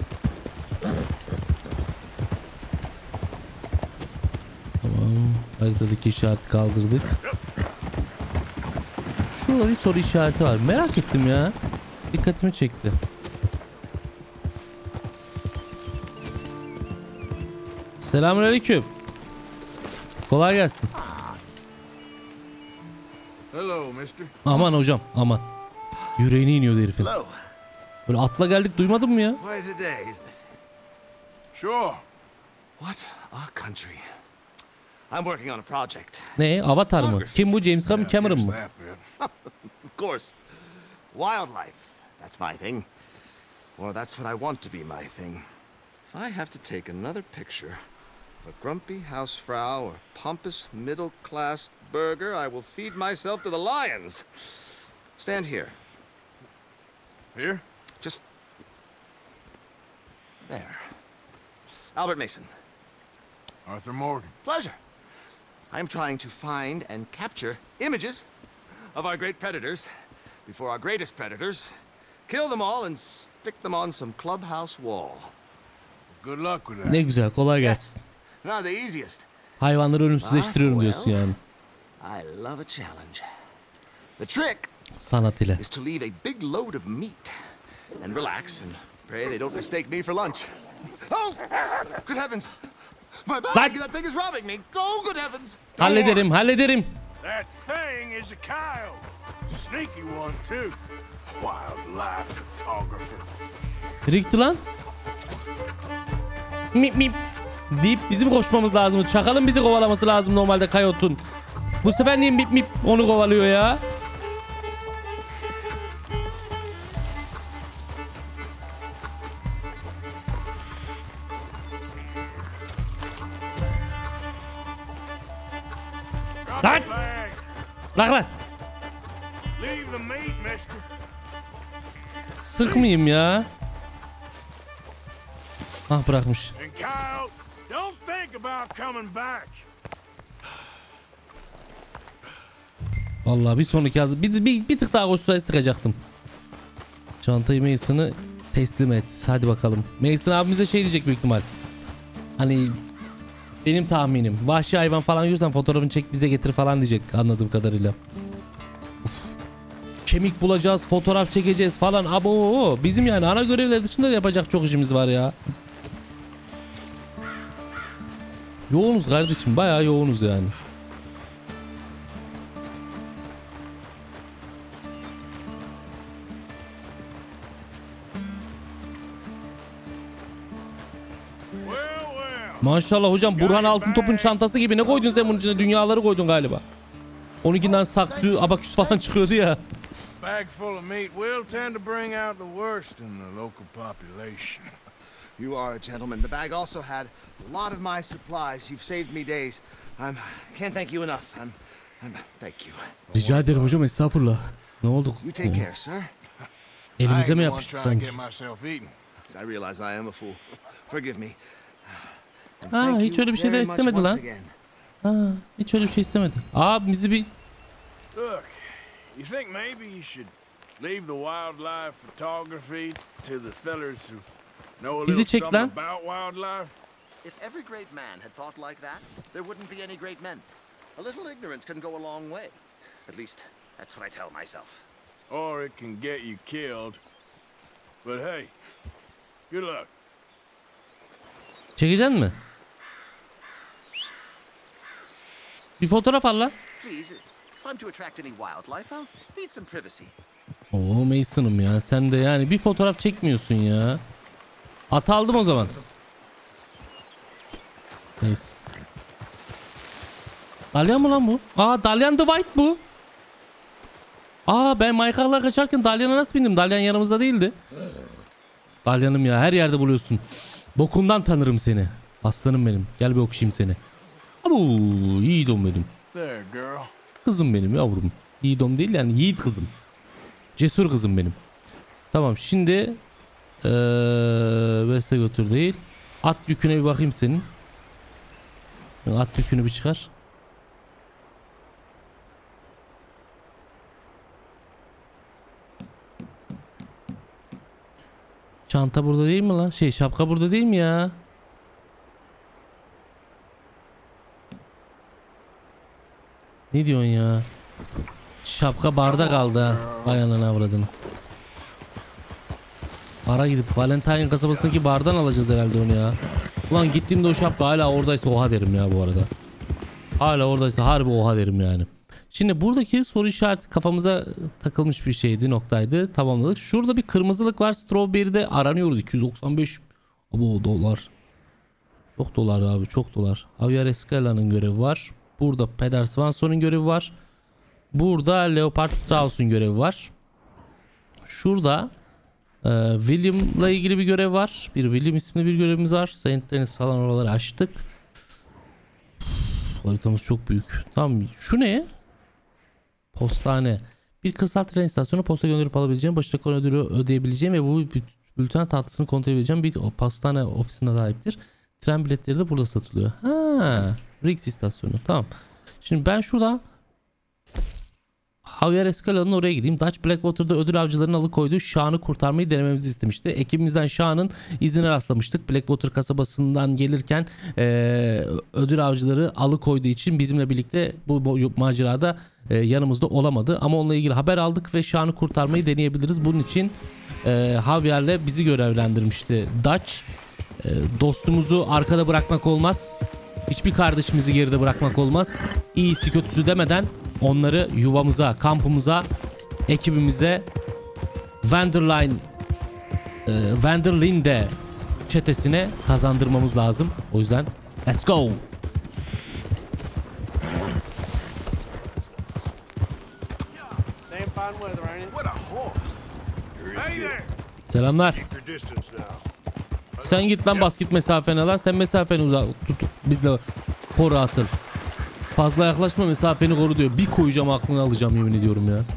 Haritadaki işareti kaldırdık. Şurada bir soru işareti var. Merak ettim ya. Dikkatimi çekti. Selamünaleyküm. Kolay gelsin. Hello, mister. Aman hocam, aman. Yüreğine iniyordu herifin. Böyle atla geldik, duymadın mı ya? Quite a day, isn't it? Sure. What a country. I'm working on a project. Ne? Avatar mı? Kim bu? James Cameron mı? Of course. Wildlife. That's my thing. Or that's what I want to be my thing. If I have to take another picture of a grumpy housefrau or pompous middle-class burger, I will feed myself to the lions. Stand here. Here? Just there. Albert Mason. Arthur Morgan. Pleasure. I am trying to find and capture images of our great predators before our greatest predators kill them all and stick them on some clubhouse wall. Good luck with that. Ne güzel, kolay gelsin. Not the easiest. Hayvanları ölümsüzleştiriyorum diyorsun yani. I love a challenge. The trick Sanat ile. is to leave a big load of meat and relax and pray they don't mistake me for lunch. Oh, good heavens! My bag! That thing is robbing me! Oh, good heavens! Hallederim. That thing is a coyote. Sneaky one too. Wildlife photographer. Rick'ti lan. Mip deyip bizim koşmamız lazım. Çakalın bizi kovalaması lazım normalde kayotun. Bu sefer niye mip onu kovalıyor ya? Lan! Bırak lan! Leave the meat, mister. Sıkmayayım ya. Ah bırakmış. And Kyle, don't think about coming back. Vallahi bir sonraki adı bir tık daha koşsaydı sıkacaktım. Çantayı Mason'ı teslim et. Hadi bakalım. Mason abimize şey diyecek büyük ihtimal. Hani benim tahminim. Vahşi hayvan falan yiyorsan fotoğrafını çek bize getir falan diyecek anladığım kadarıyla. Uf. Kemik bulacağız, fotoğraf çekeceğiz falan. Abo bizim yani ana görevler dışında da yapacak çok işimiz var ya. Yoğunuz kardeşim, bayağı yoğunuz yani. Maşallah hocam, Burhan Altıntop'un çantası gibi ne koydun sen bunun içine? Dünyaları koydun galiba. 12'den saksı, abaküs falan çıkıyordu ya. Bag full of meat will tend to bring out the worst in the local population. You are a gentleman. The bag also had a lot of my supplies. You've saved me days. Can't thank you enough. Thank you. Rica ederim hocam, estağfurullah. Ne oldu? You take care, sir. Elimize mi yapıştı sanki? I realize I am a fool. Forgive me. Ha, hiç öyle bir şey de istemedi lan. Ha, hiç öyle bir şey istemedi. Aa, bizi bir... Look, you think maybe you should leave the wildlife photography to the fellers who know a little something about wildlife? If every great man had thought like that, there wouldn't be any great men. A little ignorance can go a long way. At least, that's what I tell myself. Or it can get you killed. But hey, good luck. Çekeceksin mi? Bir fotoğraf al lan. Please, if I'm to attract any wildlife, I'll need some privacy. Oo Mason'um ya, sen de yani bir fotoğraf çekmiyorsun ya. At aldım o zaman. Neyse. Dalyan mı lan bu? Aa, Dalyan the White bu. Aa, ben Michael'la kaçarken Dalyan'a nasıl bindim? Dalyan yanımızda değildi. Dalyan'ım ya, her yerde buluyorsun. Bokundan tanırım seni. Aslanım benim. Gel bir okşayayım seni. Abo, yiğidom benim. Kızım benim yavrum. Yiğidom değil yani, yiğit kızım. Cesur kızım benim. Tamam, şimdi Veste götür değil. At yüküne bir bakayım senin. At yükünü bir çıkar. Çanta burada değil mi lan? Şapka burada değil mi ya? Ne diyorsun ya? Şapka barda kaldı ha. Vay anana avradını. Bara gidip Valentine kasabasındaki bardan alacağız herhalde onu ya. Ulan gittiğimde o şapka hala oradaysa oha derim ya bu arada. Hala oradaysa harbi oha derim yani. Şimdi buradaki soru işareti kafamıza takılmış bir şeydi, noktaydı. Tamamladık. Şurada bir kırmızılık var. Strawberry'de aranıyoruz. 295. Abo dolar. Çok dolar abi, çok dolar. Javier Escala'nın görevi var. Burada Peder Swanson'un görevi var. Burada Leopard Strauss'un görevi var. Şurada William'la ilgili bir görev var. Bir William isimli bir görevimiz var. Saint Denis falan, oraları açtık. Haritamız çok büyük. Tamam, şu ne? Postane. Bir kırsal tren istasyonu, posta gönderip alabileceğim, başına konu ödülü ödeyebileceğim ve bu bülten tatlısını kontrol edebileceğim bir postane ofisine sahiptir. Tren biletleri de burada satılıyor. Ha, Riggs istasyonu. Tamam. Şimdi ben şurada Javier Escala'nın oraya gideyim. Dutch Blackwater'da ödül avcılarının alıkoyduğu Sean'ı kurtarmayı denememizi istemişti. Ekibimizden Sean'ın iznine rastlamıştık. Blackwater kasabasından gelirken ödül avcıları alıkoyduğu için bizimle birlikte bu macerada yanımızda olamadı. Ama onunla ilgili haber aldık ve Sean'ı kurtarmayı deneyebiliriz. Bunun için Javier'le bizi görevlendirmişti Dutch. Dostumuzu arkada bırakmak olmaz. Hiçbir kardeşimizi geride bırakmak olmaz. İyisi kötüsü demeden onları yuvamıza, kampımıza, ekibimize, Vanderlinde çetesine kazandırmamız lazım. O yüzden let's go. Selamlar. Sen git lan, basket mesafene lan. Sen mesafeni uzak tut. Bizle koru asıl. Fazla yaklaşma, mesafeni koru diyor. Bir koyacağım, aklını alacağım, yemin ediyorum ya.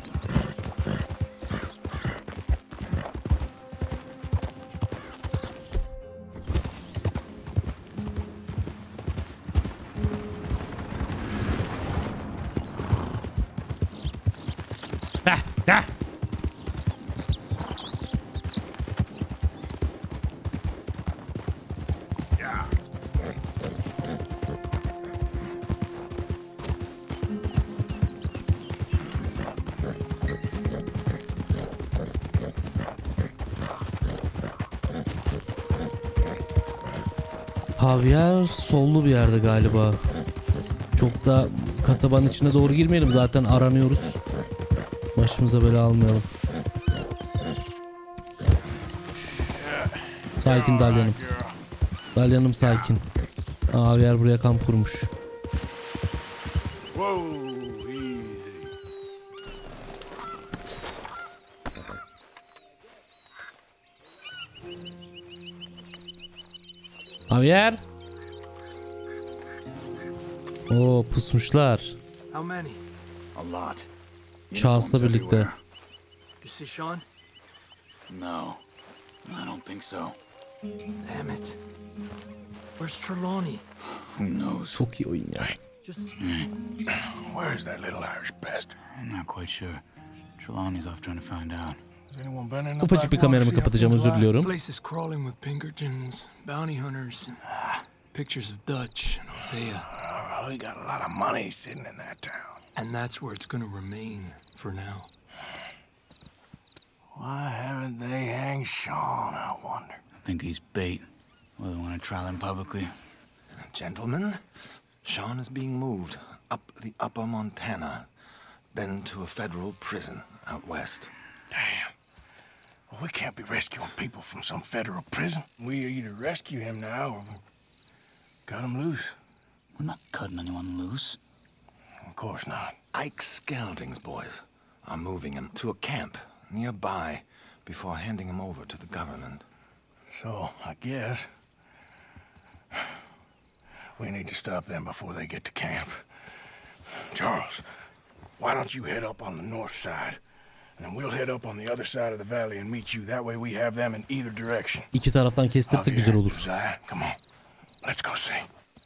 Havyar sollu bir yerde galiba. Çok da kasabanın içine doğru girmeyelim, zaten aranıyoruz. Başımıza bela almayalım. Sakin Dalyanım. Dalyanım sakin. Havyar buraya kamp kurmuş. Javier. Oo, pusmuşlar. How many? A lot. Charles'la birlikte. You see Sean? No, I don't think so. Damn it. Where's Trelawney? Who knows? Çok iyi oyun ya. Just... Where's that little Irish bastard? I'm not quite sure. Trelawney's off trying to find out. Ufacık bir kameramı kapatacağım, özür diliyorum. Place is crawling with Pinkertons, bounty hunters, pictures of Dutch and Hosea. We got a lot of money sitting in that town. And that's where it's gonna remain for now. Why haven't they hanged Sean, I wonder? I think he's bait. Well, they want to trial him publicly. Gentlemen, Sean is being moved up the upper Montana, then to a federal prison out west. Damn. Well, we can't be rescuing people from some federal prison. We either rescue him now or cut him loose. We're not cutting anyone loose. Of course not. Ike Skelding's boys are moving him to a camp nearby before handing him over to the government. So, I guess we need to stop them before they get to camp. Charles, why don't you head up on the north side? And then we'll head up on the other side of the valley and meet you. That way we have them in either direction. İki taraftan kestirse güzel olur. Come on. Let's go see.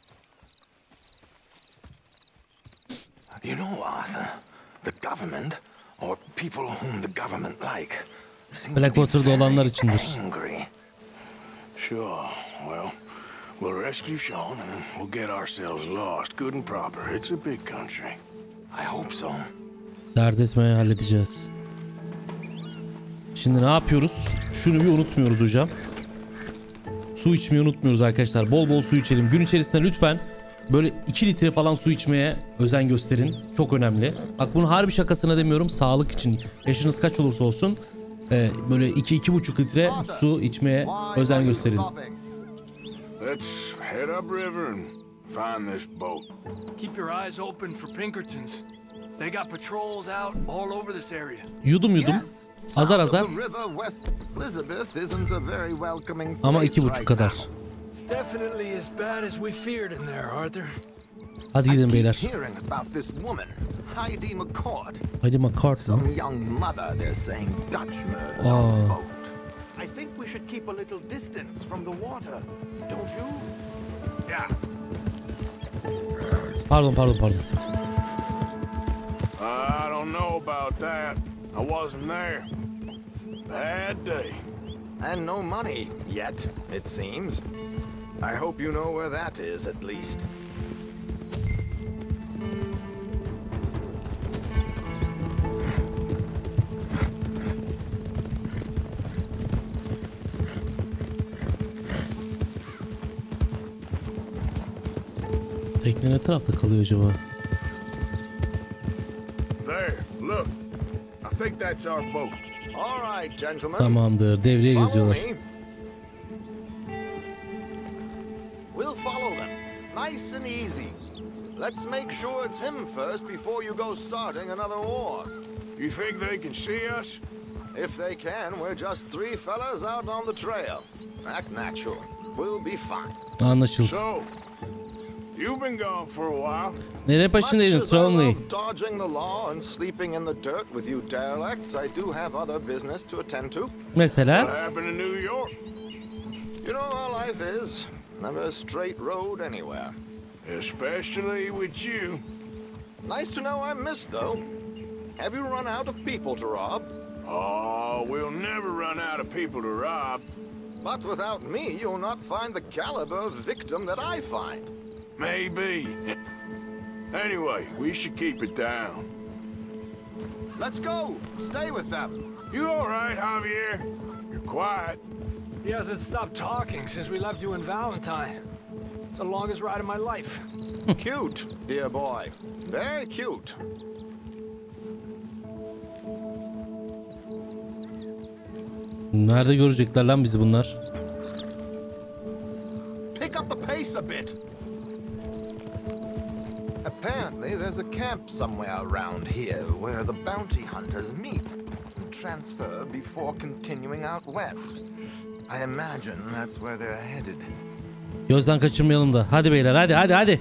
You know, Arthur, the government, or people whom the government like, Blackwater'da olanlar içindir. angry. Sure. Well, we'll rescue Sean and then we'll get ourselves lost, good and proper. It's a big country. I hope so. Dert etmeye halledeceğiz. Şimdi ne yapıyoruz? Şunu bir unutmuyoruz hocam. Su içmeyi unutmuyoruz arkadaşlar. Bol bol su içelim. Gün içerisinde lütfen böyle 2 litre falan su içmeye özen gösterin. Çok önemli. Bak bunu harbi şakasına demiyorum. Sağlık için. Yaşınız kaç olursa olsun böyle 2-2,5 litre su içmeye özen gösterin. Let's head upriver and find this boat. Keep your eyes open for Pinkertons. They got patrols out all over this area. Yudum. Azar azar. Ama 2,5 kadar. It's definitely as bad as we feared in there, Arthur. Hadi gidelim beyler. Hearing about this woman, Heidi McCourt. Heidi McCourt mı? Some young mother, they're saying Dutch murder on the boat. I think we should keep a little distance from the water, don't you? Yeah. Pardon. I don't know about that. I wasn't there. Bad day. And no money yet, it seems. I hope you know where that is, at least. Tekne ne tarafta kalıyor acaba? There, look. I think that's our boat. All right, gentlemen. Tamamdır. Devreye geziyorlar. We'll follow them. Nice and easy. Let's make sure it's him first before you go starting another war. You think they can see us? If they can, we're just 3 fellas out on the trail. Act natural. We'll be fine. Anlaşıldı. So, You've been gone for a while. Nereye peşindeydin Tronley? Dodging the law and sleeping in the dirt with you derelicts, I do have other business to attend to. Mesela? What happened in New York? You know how life is. Never a straight road anywhere. Especially with you. Nice to know I'm missed, though. Have you run out of people to rob? Oh, we'll never run out of people to rob. But without me, you'll not find the caliber of victim that I find. Maybe. Anyway, we should keep it down. Let's go. Stay with them. You all right, Javier? You're quiet. He hasn't stopped talking since we left you in Valentine. It's the longest ride of my life. Cute, dear boy. Very cute. Nerede görecekler lan bizi bunlar? Pick up the pace a bit. Apparently, there's a camp somewhere around here where the bounty hunters meet and transfer before continuing out west. I imagine that's where they're headed. Gözden kaçırmayalım da. Hadi beyler, hadi.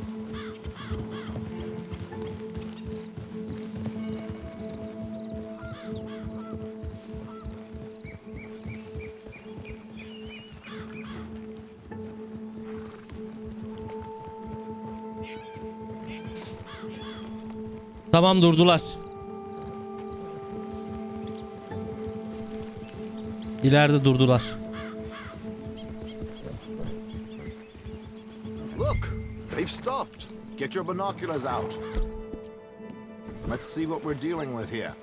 Tamam, durdular. İleride durdular. Look, they've stopped. Get your binoculars out. Let's see what we're dealing with here.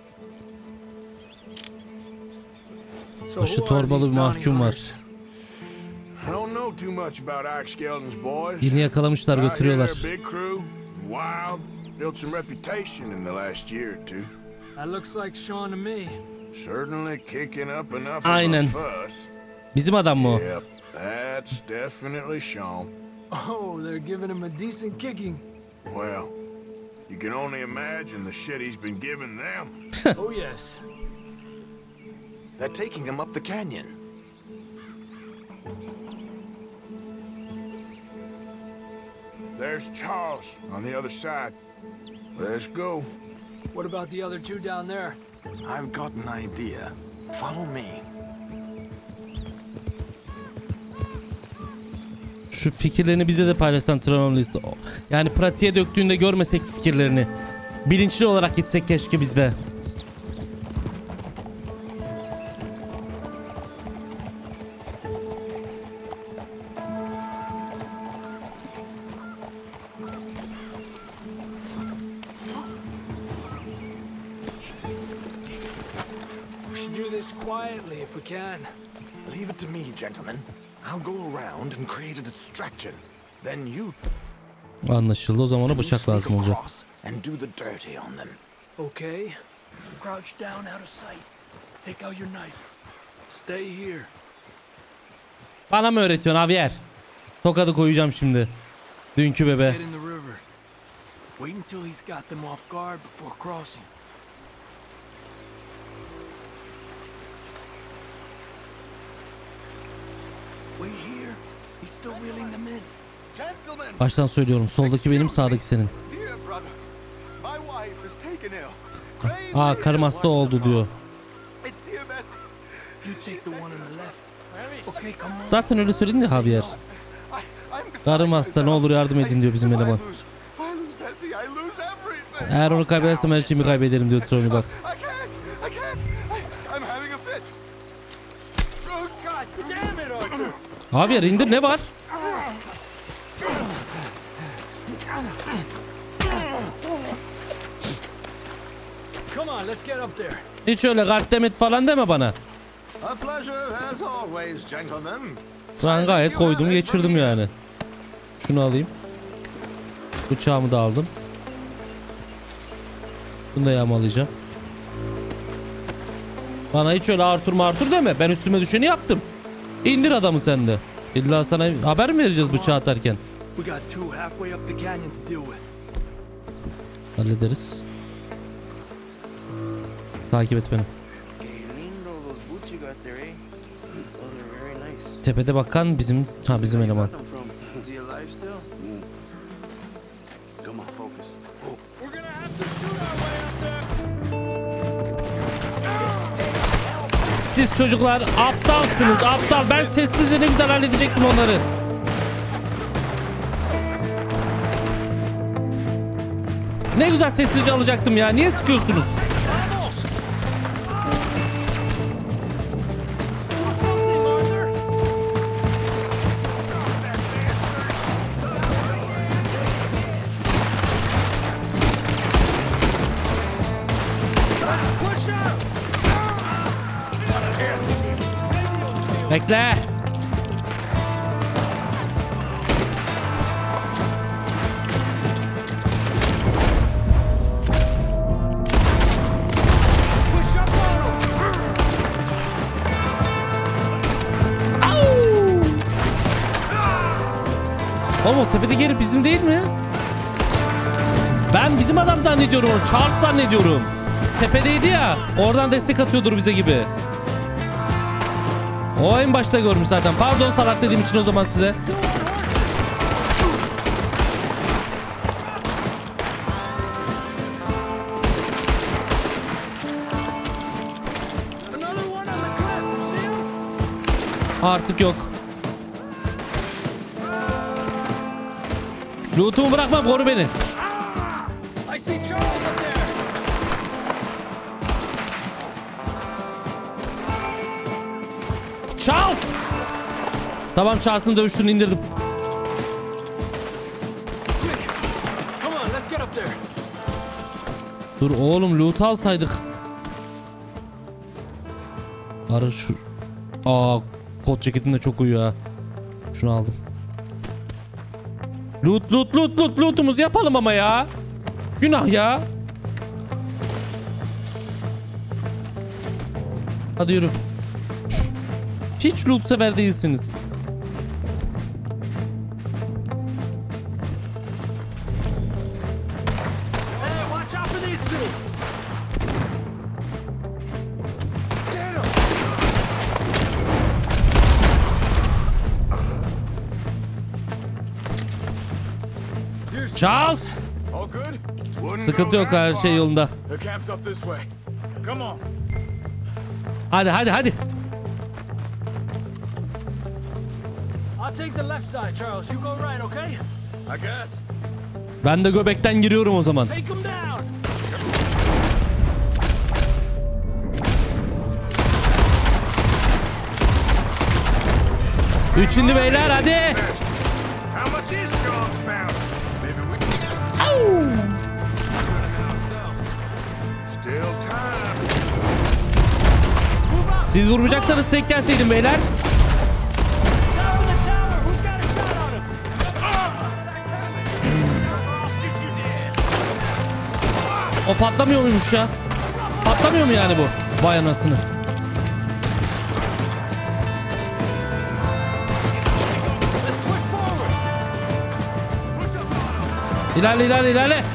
Başı torbalı bir mahkum var. I don't know too much about Ike Skeldon's boys. Birini yakalamışlar, götürüyorlar. Big crew, wild, built some reputation in the last year or two. That looks like Sean to me. Certainly kicking up enough Aynen. of a fuss. Bizim adam mı o? Yep, that's definitely Sean. Oh, they're giving him a decent kicking. Well, you can only imagine the shit he's been giving them. Oh, yes. They're taking him up the canyon. There's Charles on the other side. Let's go. What about the other two down there? I've got an idea. Follow me. Şu fikirlerini bize de paylaşsan Tronley. Yani pratiğe döktüğünde görmesek fikirlerini. Bilinçli olarak gitsek keşke biz de. Quietly if we can. Leave it to me, gentlemen. I'll go around and create a distraction. Then you Anlaşıldı. O zaman ona bıçak lazım olacak. and do the dirty on them. Okay. Crouch down out of sight. Take out your knife. Stay here. Bana mı öğretiyorsun Javier? Tokadı koyacağım şimdi. Dünkü bebe. Get in the river. Wait until he's got them off guard before crossing. Wait here. He's still reeling them in. Gentlemen. Baştan söylüyorum. Soldaki benim, sağdaki senin. Dear brothers, my wife is taken ill. Aa, karım hasta oldu diyor. It's dear Bessie. You take the one on the left. Okay, come on. Zaten öyle söyledin ya Javier. Karım hasta, ne olur yardım edin diyor bizim eleman. Eğer onu kaybedersem her şeyimi kaybederim diyor Tronley bak. Javier indir, ne var? Come on, let's get up there. Hiç öyle Gartemit falan deme bana. A pleasure as always, gentlemen. Ben gayet koydum geçirdim yani. Şunu alayım. Bıçağımı da aldım. Bunu da yağmalayacağım. Bana hiç öyle Arthur deme. Ben üstüme düşeni yaptım. İndir adamı sen de. İlla sana haber mi vereceğiz bıçağı atarken? Hallederiz. Takip et beni. Tepede bakan bizim eleman. Come on, focus. Oh. We're gonna have to shoot our way up there. Siz çocuklar aptalsınız, aptal. Ben sessizce ne güzel halledecektim onları. Ne güzel sessizce alacaktım ya. Niye sıkıyorsunuz? Bekle. Oğlum o tepedeki yeri bizim değil mi? Ben bizim adam zannediyorum onu. Charles zannediyorum. Tepedeydi ya. Oradan destek atıyordur bize gibi. O en başta görmüş zaten. Pardon salak dediğim için o zaman size. Artık yok. Loot'umu bırakmam, koru beni. Charles! Tamam, Charles'ın dövüştüğünü indirdim. Dur oğlum, loot alsaydık. Ara şu. Aa, kot ceketin de çok uyuyor ha. Şunu aldım. Loot'umuzu yapalım ama ya. Günah ya. Hadi yürü. Hiç loot sever değilsiniz. Charles! Sıkıntı yok, her şey yolunda. Hadi hadi hadi. Ben de göbekten giriyorum o zaman. Üçüncü beyler hadi. Siz vurmayacaksanız tek gelseydim beyler. O patlamıyor muymuş ya? Patlamıyor mu yani bu? Vay anasını. İlerle ilerle ilerle.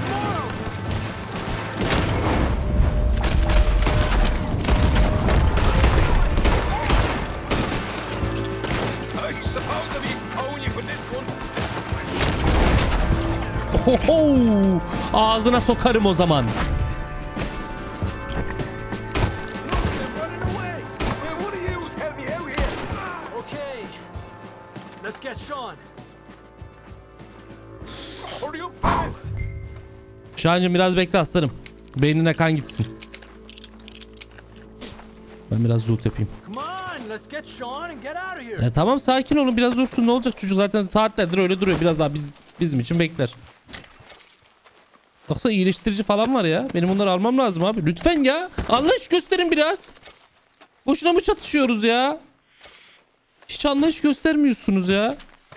Oho! Ağzına sokarım o zaman. Şahancığım biraz bekle aslanım. Beynine kan gitsin. Ben biraz loot yapayım. Tamam sakin olun, biraz dursun, ne olacak çocuk zaten saatlerdir öyle duruyor, biraz daha bizim için bekler. Baksana iyileştirici falan var ya, benim onları almam lazım abi lütfen ya, anlayış gösterin biraz. Boşuna mı çatışıyoruz ya? Hiç anlayış göstermiyorsunuz ya.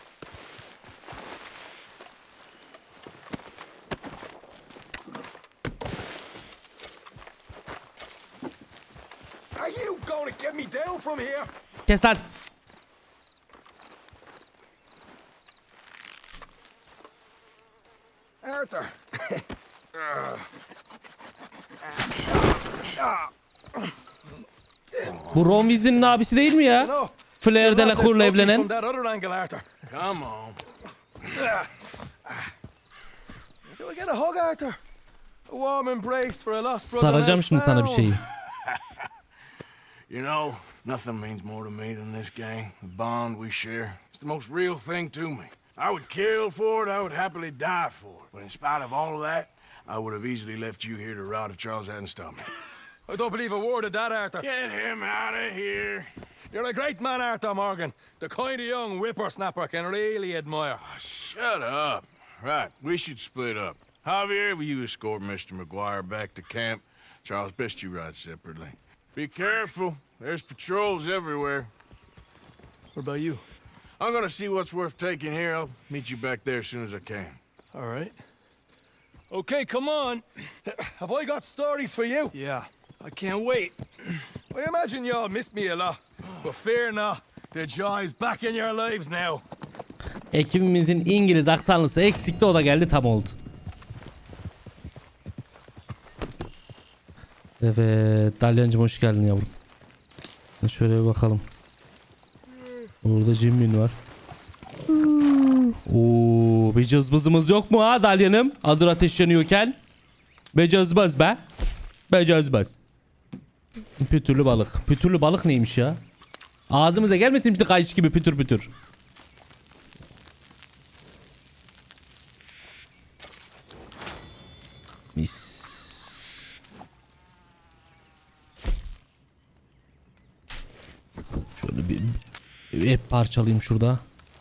Kes lan. Arthur. Bu Ron Weasley'nin abisi değil mi ya? Flair Delacour'la evlenen. Do I get a hug, Arthur? A warm embrace for a lost brother. Saracağım şimdi sana bir şeyi. You know, nothing means more to me than this gang, the bond we share. It's the most real thing to me. I would kill for it, I would happily die for it. But in spite of all of that, I would have easily left you here to rot if Charles hadn't stopped me. I don't believe a word of that, Arthur. Get him out of here. You're a great man, Arthur Morgan. The kind of young whippersnapper I can really admire. Shut up. Right, we should split up. Javier, will you escort Mr. McGuire back to camp? Charles, best you ride separately. Be careful. There's patrols everywhere. What about you? I'm gonna see what's worth taking here. I'll meet you back there as soon as I can. All right. Okay, come on. Have I got stories for you? Yeah, I can't wait. I imagine y'all missed me a lot, but fear not. The joy's back in your lives now. Ekibimizin İngiliz aksanlısı eksikti, o da geldi, tam oldu. Evet, Dalyancım hoş geldin yavrum. Şöyle bir bakalım. Burada Jimin var. Oo, bir cızbızımız yok mu ha Dalyanım? Hazır ateşleniyorken. Be cızbız be. Be cızbız. Pütürlü balık. Pütürlü balık neymiş ya? Ağzımıza gelmesin işte kayış gibi pütür pütür. Mis. Şöyle bir hep parçalayayım şurada.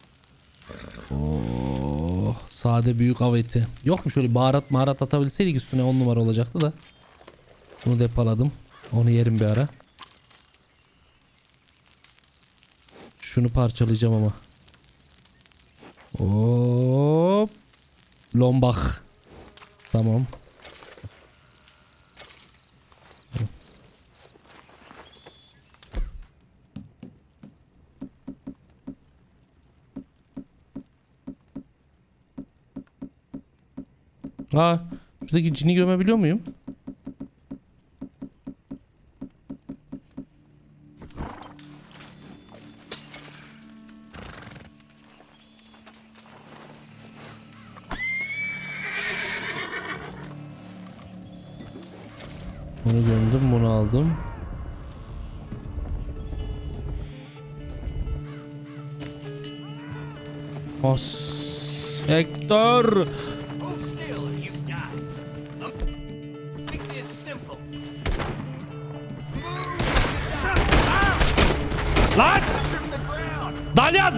Oh, sade büyük av eti. Yok mu şöyle baharat atabilseydik üstüne 10 numara olacaktı da. Bunu depoladım. Onu yerim bir ara. Şunu parçalayacağım ama. Hop. Lombak. Tamam. Aa, şuradaki cini gömebiliyor muyum? Bunu gömdüm, bunu aldım. Os Hector. Lan! Dalyan!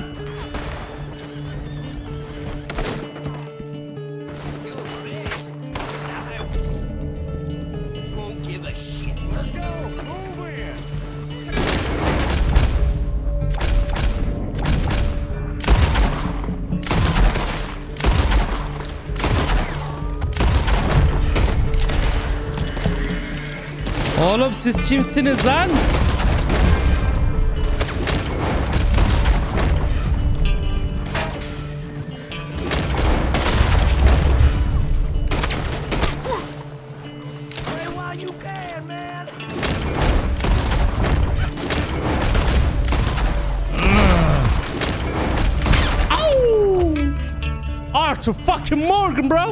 Oğlum siz kimsiniz lan? Arthur fucking Morgan bro.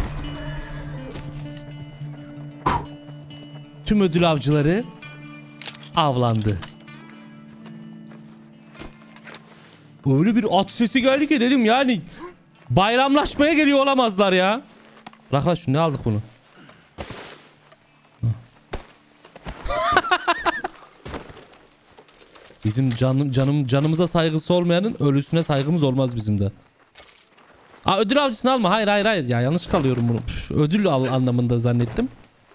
Tüm ödül avcıları avlandı. Öyle bir at sesi geldi ki dedim yani bayramlaşmaya geliyor olamazlar ya. Bırak lan şunu, ne aldık bunu? Bizim canımıza saygısı olmayanın ölüsüne saygımız olmaz bizim de. Aa, ödül avcısını alma. Hayır ya, yanlış kalıyorum bunu. Püf, ödül al anlamında zannettim.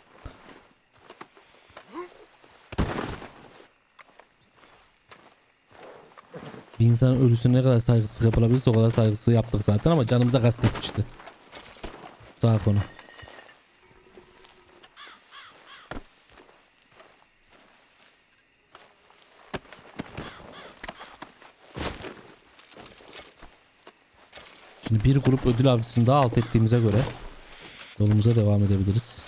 Bir insanın ölüsüne ne kadar saygısız yapılabilirse o kadar saygısız yaptık zaten ama canımıza kastetmişti. Daha konu. Şimdi bir grup ödül avcısını daha alt ettiğimize göre yolumuza devam edebiliriz.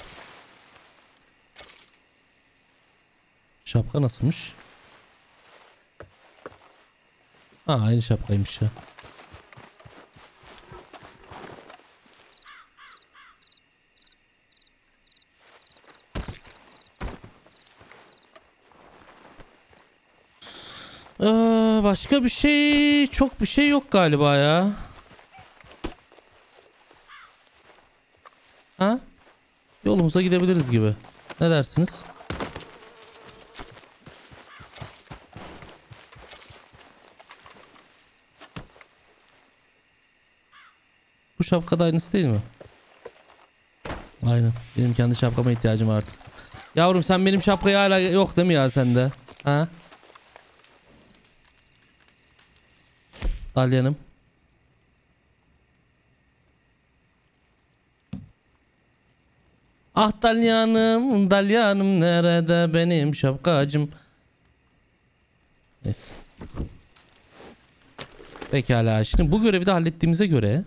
Şapka nasılmış? Ha, aynı şapkaymış ya. Başka bir şey, çok bir şey yok galiba ya. Ha? Yolumuza gidebiliriz gibi. Ne dersiniz? Bu şapka da aynısı değil mi? Aynen. Benim kendi şapkama ihtiyacım var artık. Yavrum sen benim şapkayı hala yok değil mi ya sende? Ha? Dalyanım. Ah dalyanım, dalyanım nerede benim şapkacım? Neyse. Pekala, şimdi bu görevi de hallettiğimize göre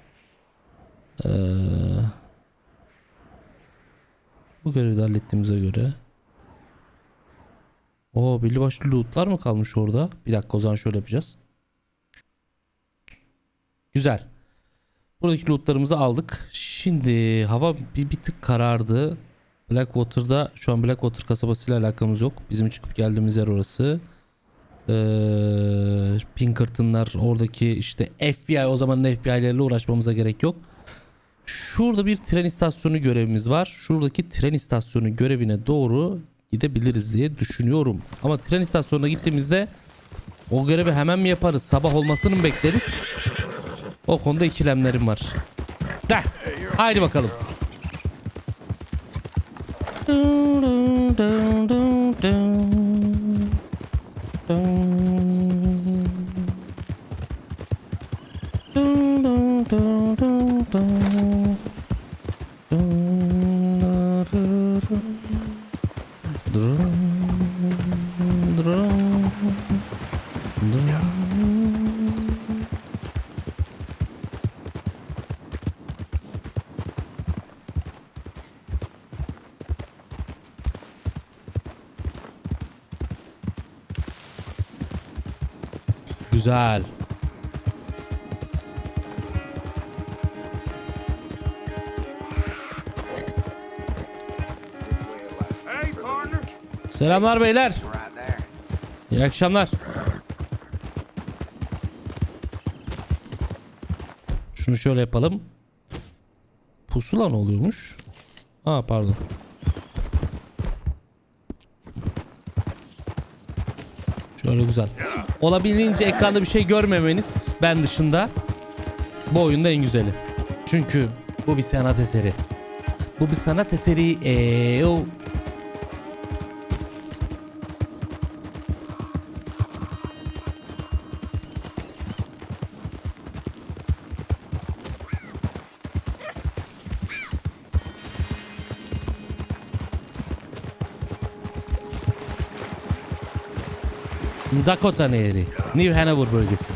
bu görevi de hallettiğimize göre belli başlı lootlar mı kalmış orada? Bir dakika, o zaman şöyle yapacağız. Güzel. Buradaki lootlarımızı aldık. Şimdi hava bir tık karardı. Blackwater'da şu an Blackwater kasabasıyla alakamız yok. Bizim çıkıp geldiğimiz yer orası. Pinkerton'lar, oradaki işte FBI, o zamanın FBI'lerle uğraşmamıza gerek yok. Şurada bir tren istasyonu görevimiz var. Şuradaki tren istasyonu görevine doğru gidebiliriz diye düşünüyorum. Ama tren istasyonuna gittiğimizde o görevi hemen mi yaparız? Sabah olmasını mı bekleriz? O konuda ikilemlerim var. Haydi bakalım. Güzel. Selamlar beyler. İyi akşamlar. Şunu şöyle yapalım. Pusula ne oluyormuş? Pardon. Şöyle güzel. Olabildiğince ekranda bir şey görmemeniz ben dışında bu oyunda en güzeli. Çünkü bu bir sanat eseri. Bu bir sanat eseri. Dakota Nehri, New Hanover bölgesi.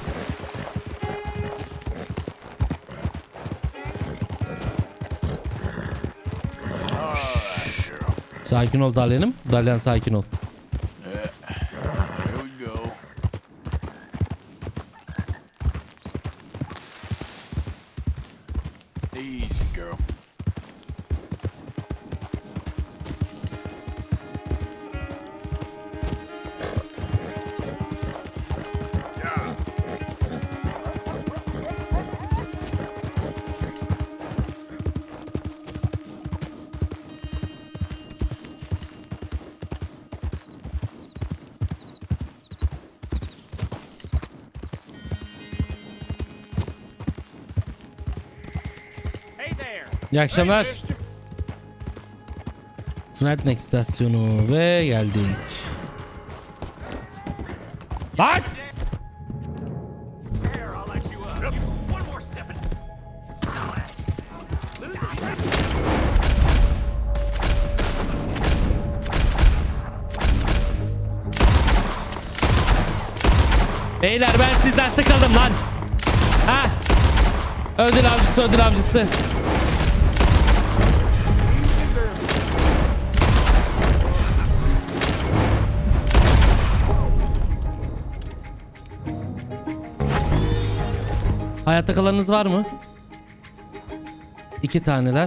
Sakin ol Dalyan'ım. Dalyan sakin ol. İyi akşamlar. Flatneck istasyonu ve geldik. Lan! Beyler ben sizden sıkıldım lan. Ha? Ödül avcısı, ödül avcısı. Hayatta kalanınız var mı? 2 taneler.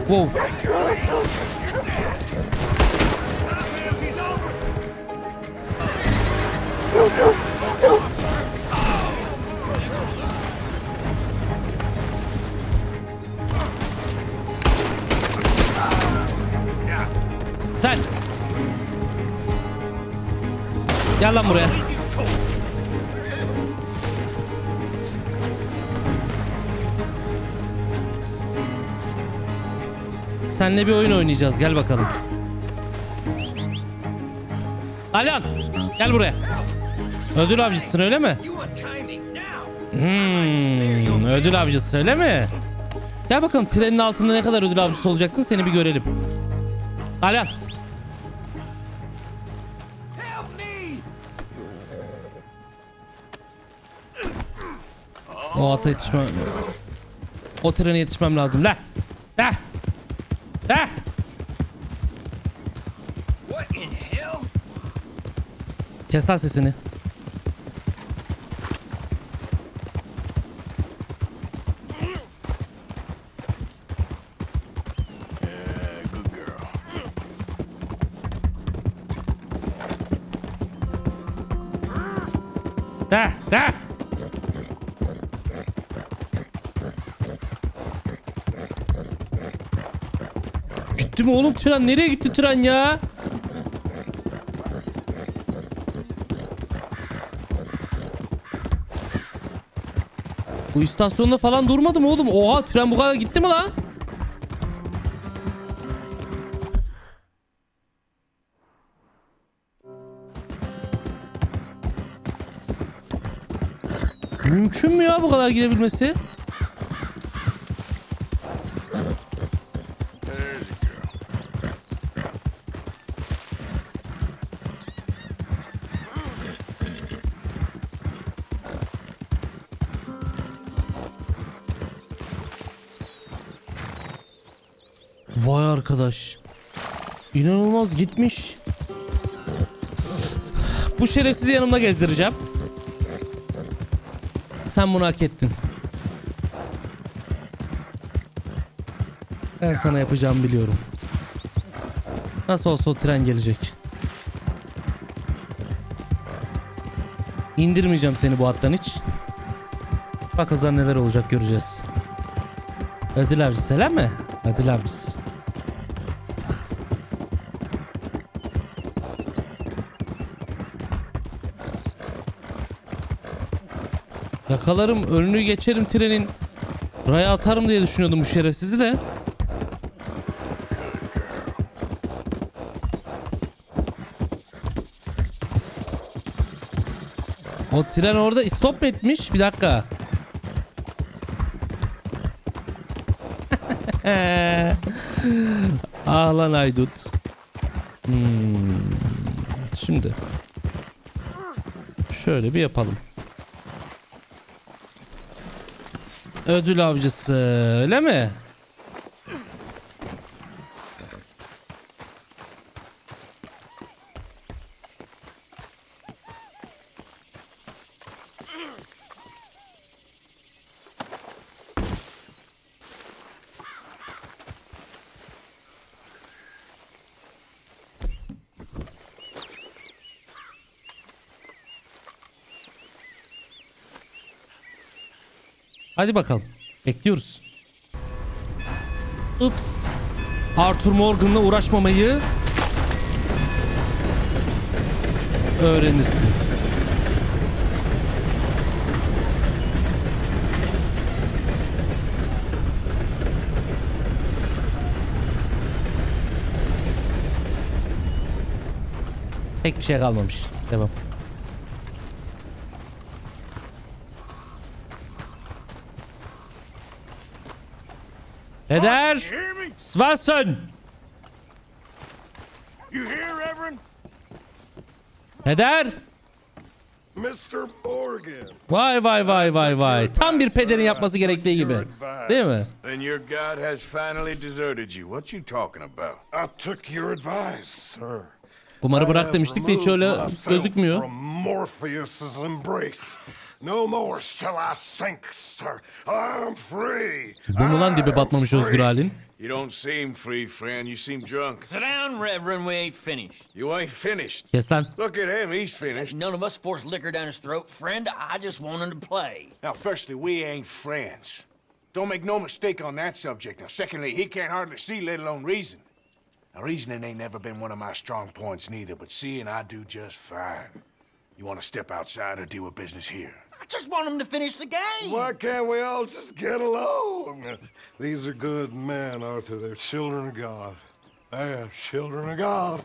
Wow. Sen. Gel lan buraya. Seninle bir oyun oynayacağız. Gel bakalım. Alan, gel buraya. Ödül avcısın öyle mi? Ödül avcısı öyle mi? Gel bakalım trenin altında ne kadar ödül avcısı olacaksın, seni bir görelim. Alan. O ata yetişmem. O trene yetişmem lazım. La. La. La. Kes lan sesini. Da, da. Gitti mi oğlum tren? Nereye gitti tren ya? Bu istasyonda falan durmadı mı oğlum? Oha, tren bu kadar gitti mi lan? Mümkün mü ya bu kadar gidebilmesi? Vay arkadaş. İnanılmaz gitmiş. Bu şerefsizi yanımda gezdireceğim. Sen bunu hak ettin. Ben sana yapacağımı biliyorum. Nasıl olsa o tren gelecek. İndirmeyeceğim seni bu hattan hiç. Bak o zaman neler olacak göreceğiz. Ödül avcısı selam mı? Ödül avcısı. Yakalarım, önünü geçerim trenin. Raya atarım diye düşünüyordum bu şerefsizi de. O tren orada stop etmiş. Bir dakika. Ah lan Aydut. Şimdi şöyle bir yapalım. Ödül avcısı öyle mi? Hadi bakalım. Bekliyoruz. Ups. Arthur Morgan'la uğraşmamayı öğrenirsiniz. Pek bir şey kalmamış. Devam. Eder Swanson. Eder. Mr. Morgan. Vay vay vay vay vay. Tam bir pederin yapması gerektiği gibi. Değil mi? Then your god has finally deserted you. What you talking about? I took your advice, sir. Kumarı bırak demiştik de hiç öyle gözükmüyor. Morpheus's embrace. No more shall I sink, sir. I'm free. Bu mu lan dibe batmamış özgür halin? You don't seem free, friend. You seem drunk. Sit down, Reverend. We ain't finished. You ain't finished. Kes lan. Look at him. He's finished. None of us forced liquor down his throat, friend. I just want him to play. Now, firstly, we ain't friends. Don't make no mistake on that subject. Now, secondly, he can't hardly see, let alone reason. Now, reasoning ain't never been one of my strong points neither, but seeing I do just fine. You want to step outside or deal with business here? I just want him to finish the game. Why can't we all just get along? These are good men, Arthur. They're children of God. They're children of God.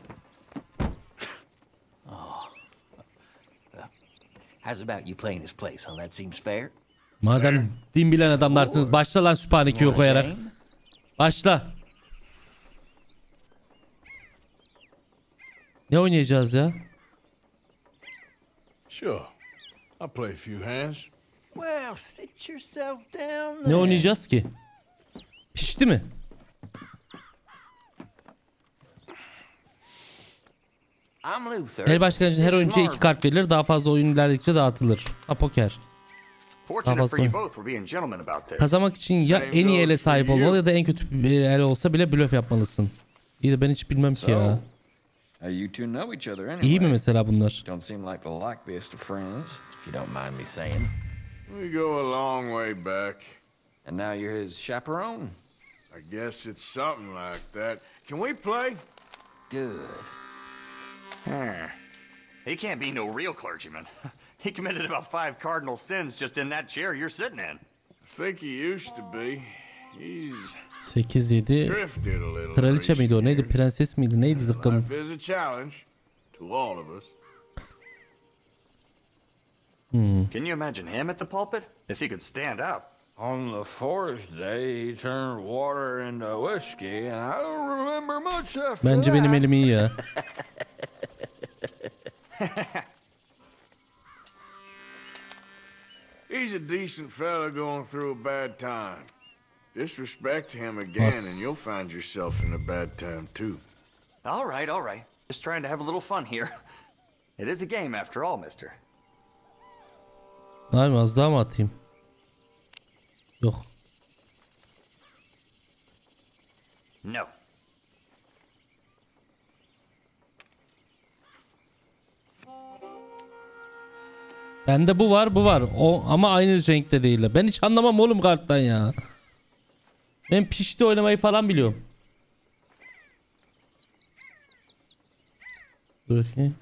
Oh. How's about you playing his place, huh? That seems fair. Madem din bilen adamlarsınız, başla lan Sübhaneke'yi koyarak. Başla. Ne oynayacağız ya? Sure. I'll play a few hands. Well, sit yourself down Ne there. oynayacağız ki? Pişti mi? I'm Luther. El başkanı her oyuncuya 2 kart verilir. Daha fazla oyun ilerledikçe dağıtılır. Ha, poker. Fortunate for you both for being gentlemen about this. Kazanmak için ya en iyi ele sahip olmalı ya da en kötü bir el olsa bile blöf yapmalısın. İyi de ben hiç bilmem ki ya. You two know each other anyway. İyi mi mesela bunlar? Don't seem like the likeliest of friends, if you don't mind me saying. We go a long way back. And now you're his chaperone? I guess it's something like that. Can we play? Good. He can't be no real clergyman. He committed about 5 cardinal sins just in that chair you're sitting in. I think he used to be. He's 8-7 kraliçe miydi o? Neydi? Prenses miydi? Neydi zıkkım? Life is a challenge to all of us. Can you imagine him at the pulpit? If he could stand up. On the 4th day, he turned water into whiskey, and I don't remember much after Bence benim elim iyi ya. He's a decent fella going through a bad time. Disrespect him again, and you'll find yourself in a bad time too. All right, all right. Just trying to have a little fun here. It is a game after all, mister. Abi az daha mı atayım? Yok. No. Bende bu var, bu var. O ama aynı renkte değiller. Ben hiç anlamam oğlum karttan ya. Ben pişti oynamayı falan biliyorum. Dur bakayım.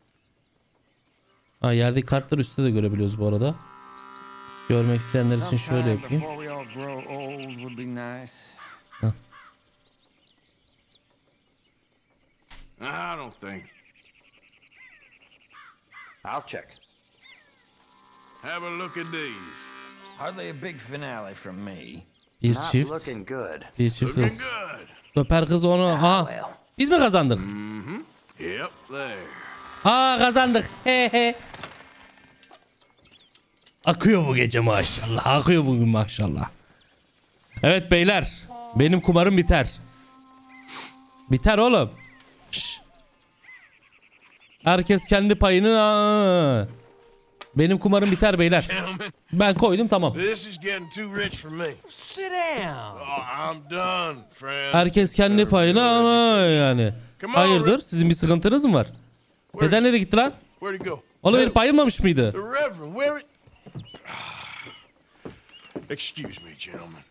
Ha, yerdeki kartları üstte de görebiliyoruz bu arada. Görmek isteyenler için şöyle yapayım. Heh. I don't think. I'll check. Have a look at these. Hardly a big finale from me. Bir Not çift. looking good. Bir çift Looking kız. good. Döper kız onu. Aha. Biz mi kazandık? Yep, there. Aa, kazandık. He he. Akıyor bu gece maşallah. Akıyor bugün maşallah. Evet beyler. Benim kumarım biter. Biter oğlum. Şş. Herkes kendi payını. Benim kumarım biter beyler. Ben koydum, tamam. This is getting too rich for me. Sit down. Oh, I'm done, friend. Herkes kendi payını yani. Hayırdır? Sizin bir sıkıntınız mı var? Neden nereye gitti lan? Where'd he go? Oğlum herif bayılmamış mıydı? The Reverend, where? Excuse me, gentlemen.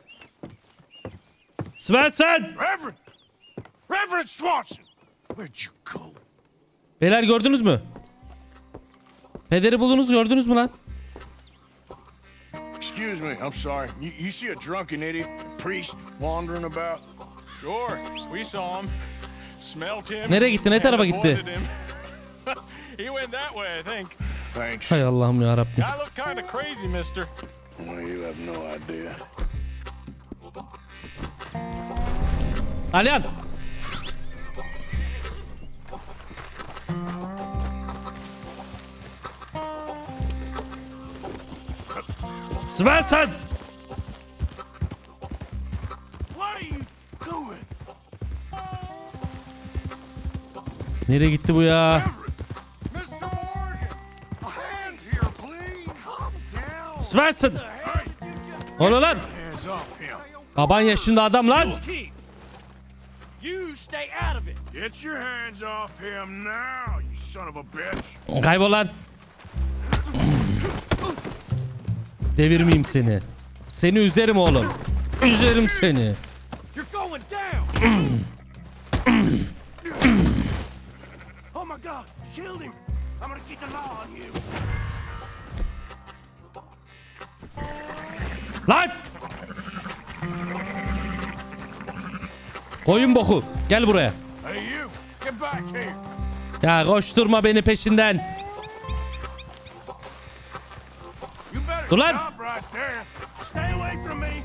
Svensson! Reverend Swanson! Where'd you go? Beyler gördünüz mü? Pederi buldunuz, gördünüz mü lan? Excuse me, I'm sorry. You see a drunken idiot, priest, wandering about? Sure, we saw him. Smelled him. Nereye gitti? Ne tarafa gitti? He went that way, I think. Thanks. Hay Allah'ım ya Rabbim. I look kind of crazy, mister. Well, you have no idea. Alyan! Svensson! What are you doing? Nereye gitti bu ya? Svensson! Ola lan! Baban yaşında adam lan! stay out of it. Get your hands off him now, you son of a bitch. Kaybol lan. Devirmeyeyim seni. Seni üzerim oğlum. Üzerim seni. You're going down. Oh my God, killed him. I'm gonna keep the law on you. Lan! Koyun boku. Gel buraya. Hey you, get back here. Ya koşturma beni peşinden. You better Dur lan. stop right there. Stay away from me.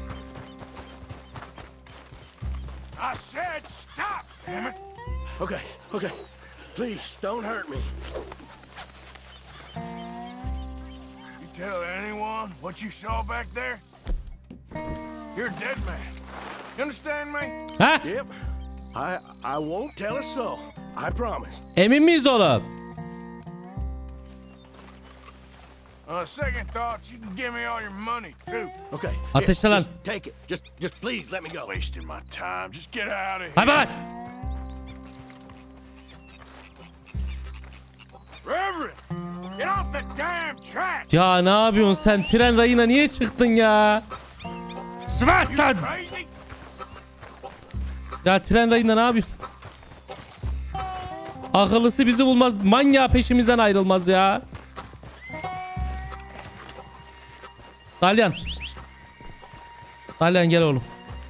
I said stop, damn it. Okay, okay. Please, don't hurt me. You tell anyone what you saw back there? You're a dead man. You understand me? Ha? Yep. I won't tell a soul. I promise. Emin miyiz oğlum? Second thoughts, you can give me all your money too. Okay. Ateşle lan. Just take it. Just please let me go. Wasting my time. Just get out of here. Hay bay. Reverend, get off the damn track. Ya ne yapıyorsun sen? Tren rayına niye çıktın ya? Svensson! Ya tren rayında ne yapıyorsun? Akıllısı bizi bulmaz. Manyağı peşimizden ayrılmaz ya. Dalyan. Dalyan gel oğlum.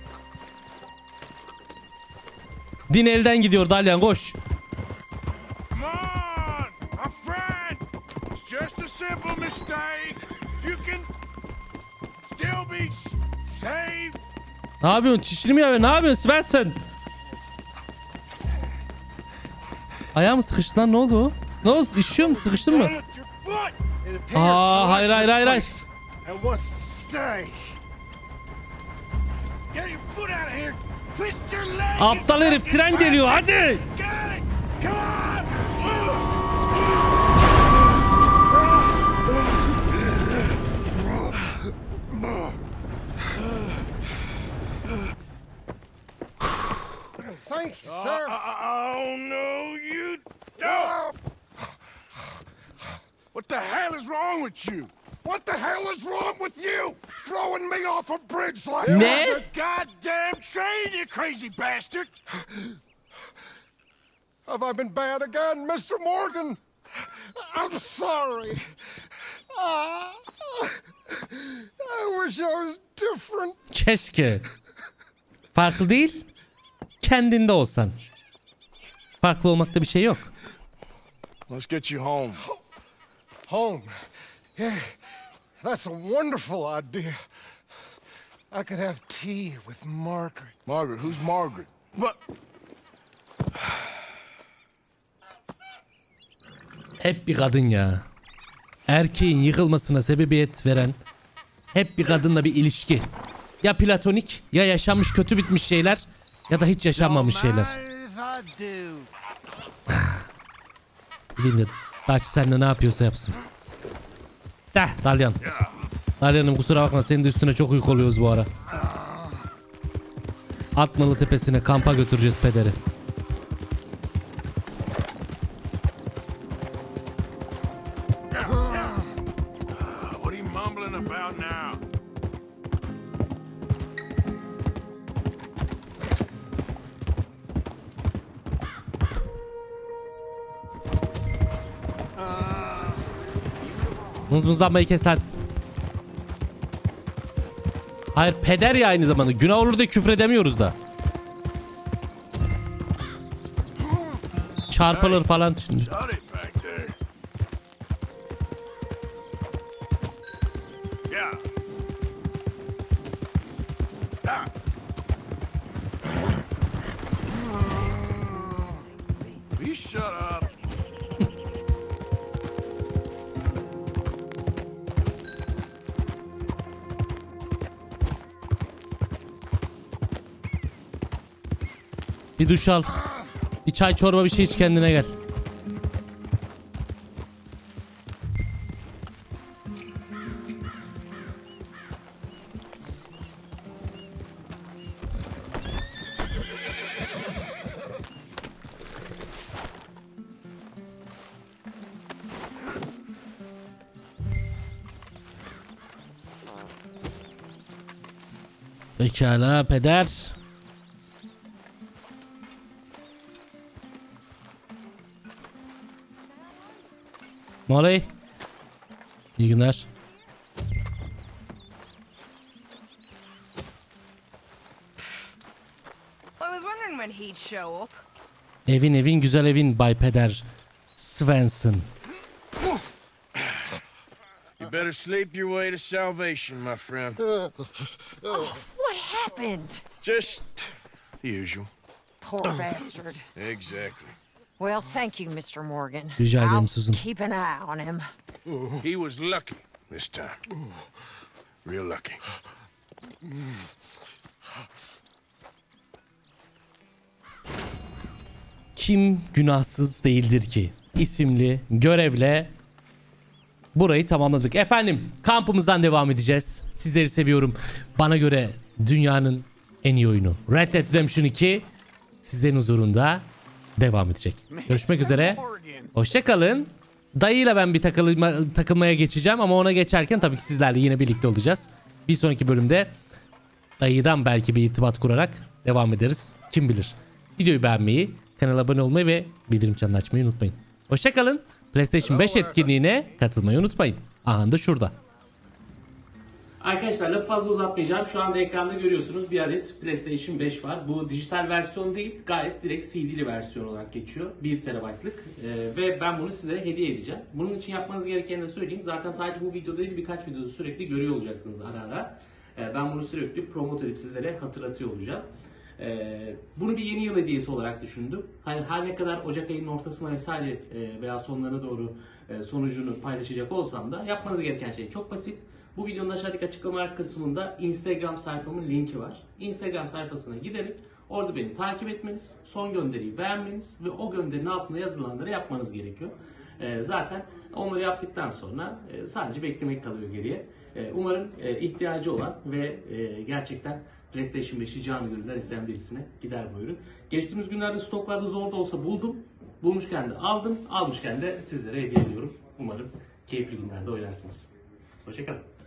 Din elden gidiyor Dalyan koş. Come on, my friend. It's just a simple mistake. You can still be saved. Ne yapıyorsun? Çişini mi yapıyorsun? Ne yapıyorsun Svensson? Ayağım sıkıştı lan, ne oldu? Ne oldu? İşiyor mu? Sıkıştın mı? Aa, hayır hayır hayır hayır. Aptal herif, tren geliyor hadi. Thank you, sir. Oh, no, you don't. What the hell is wrong with you? What the hell is wrong with you? Throwing me off a bridge like that? There's a goddamn train, you crazy bastard. Have I been bad again, Mr. Morgan? I'm sorry. I wish I was different. Keşke. Farklı değil. Kendinde olsan. Farklı olmakta bir şey yok. Let's get you home. Home? Yeah, that's a wonderful idea. I could have tea with Margaret. Margaret? Who's Margaret? What? Hep bir kadın ya. Erkeğin yıkılmasına sebebiyet veren hep bir kadınla bir ilişki. Ya platonik, ya yaşanmış kötü bitmiş şeyler, ya da hiç yaşanmamış şeyler. Gideyim de Dutch seninle ne yapıyorsa yapsın. Dalyan. Dalyan'ım kusura bakma, senin de üstüne çok yük oluyoruz bu ara. Atmalı Tepesi'ne kampa götüreceğiz pederi. What are you mumbling about now? Mızmızlanmayı kes lan. Hayır, peder ya aynı zamanda. Günah olur da küfür edemiyoruz da. Çarpılır falan şimdi. You shut up. Bir duş al. Bir çay çorba bir şey iç, kendine gel. Pekala peder. Molly. İyi günler. I was wondering when he'd show up. Evin güzel evin Bay Peder Svensson. You better sleep your way to salvation, my friend. Oh, what happened? Just the usual. Poor bastard. Exactly. Well, thank you, Mr. Morgan. Rica ederim I'll Susan. keep an eye on him. He was lucky this time. Real lucky. Kim günahsız değildir ki? İsimli görevle burayı tamamladık. Efendim kampımızdan devam edeceğiz. Sizleri seviyorum. Bana göre dünyanın en iyi oyunu Red Dead Redemption 2 sizlerin huzurunda devam edecek. Görüşmek üzere. Hoşça kalın. Dayıyla ben bir takılmaya geçeceğim ama ona geçerken tabii ki sizlerle yine birlikte olacağız. Bir sonraki bölümde dayıdan belki bir irtibat kurarak devam ederiz. Kim bilir. Videoyu beğenmeyi, kanala abone olmayı ve bildirim çanını açmayı unutmayın. Hoşça kalın. PlayStation 5 etkinliğine katılmayı unutmayın. Aha da şurada. Arkadaşlar lafı fazla uzatmayacağım. Şu anda ekranda görüyorsunuz bir adet PlayStation 5 var. Bu dijital versiyon değil, gayet direkt CD'li versiyon olarak geçiyor. 1 TB'lık ve ben bunu size hediye edeceğim. Bunun için yapmanız gerekeni de söyleyeyim. Zaten sadece bu videoda değil birkaç videoda sürekli görüyor olacaksınız ara ara. Ben bunu sürekli promote edip sizlere hatırlatıyor olacağım. Bunu bir yeni yıl hediyesi olarak düşündüm. Hani her ne kadar Ocak ayının ortasına vesaire veya sonlarına doğru sonucunu paylaşacak olsam da yapmanız gereken şey çok basit. Bu videonun aşağıdaki açıklamalar kısmında Instagram sayfamın linki var. Instagram sayfasına giderek orada beni takip etmeniz, son gönderiyi beğenmeniz ve o gönderinin altında yazılanları yapmanız gerekiyor. Zaten onları yaptıktan sonra sadece beklemek kalıyor geriye. Umarım ihtiyacı olan ve gerçekten PlayStation 5'i canı gönülden isteyen birisine gider bu ürün. Geçtiğimiz günlerde stoklarda zor da olsa buldum. Bulmuşken de aldım. Almışken de sizlere hediye ediyorum. Umarım keyifli günlerde oynarsınız. Hoşçakalın.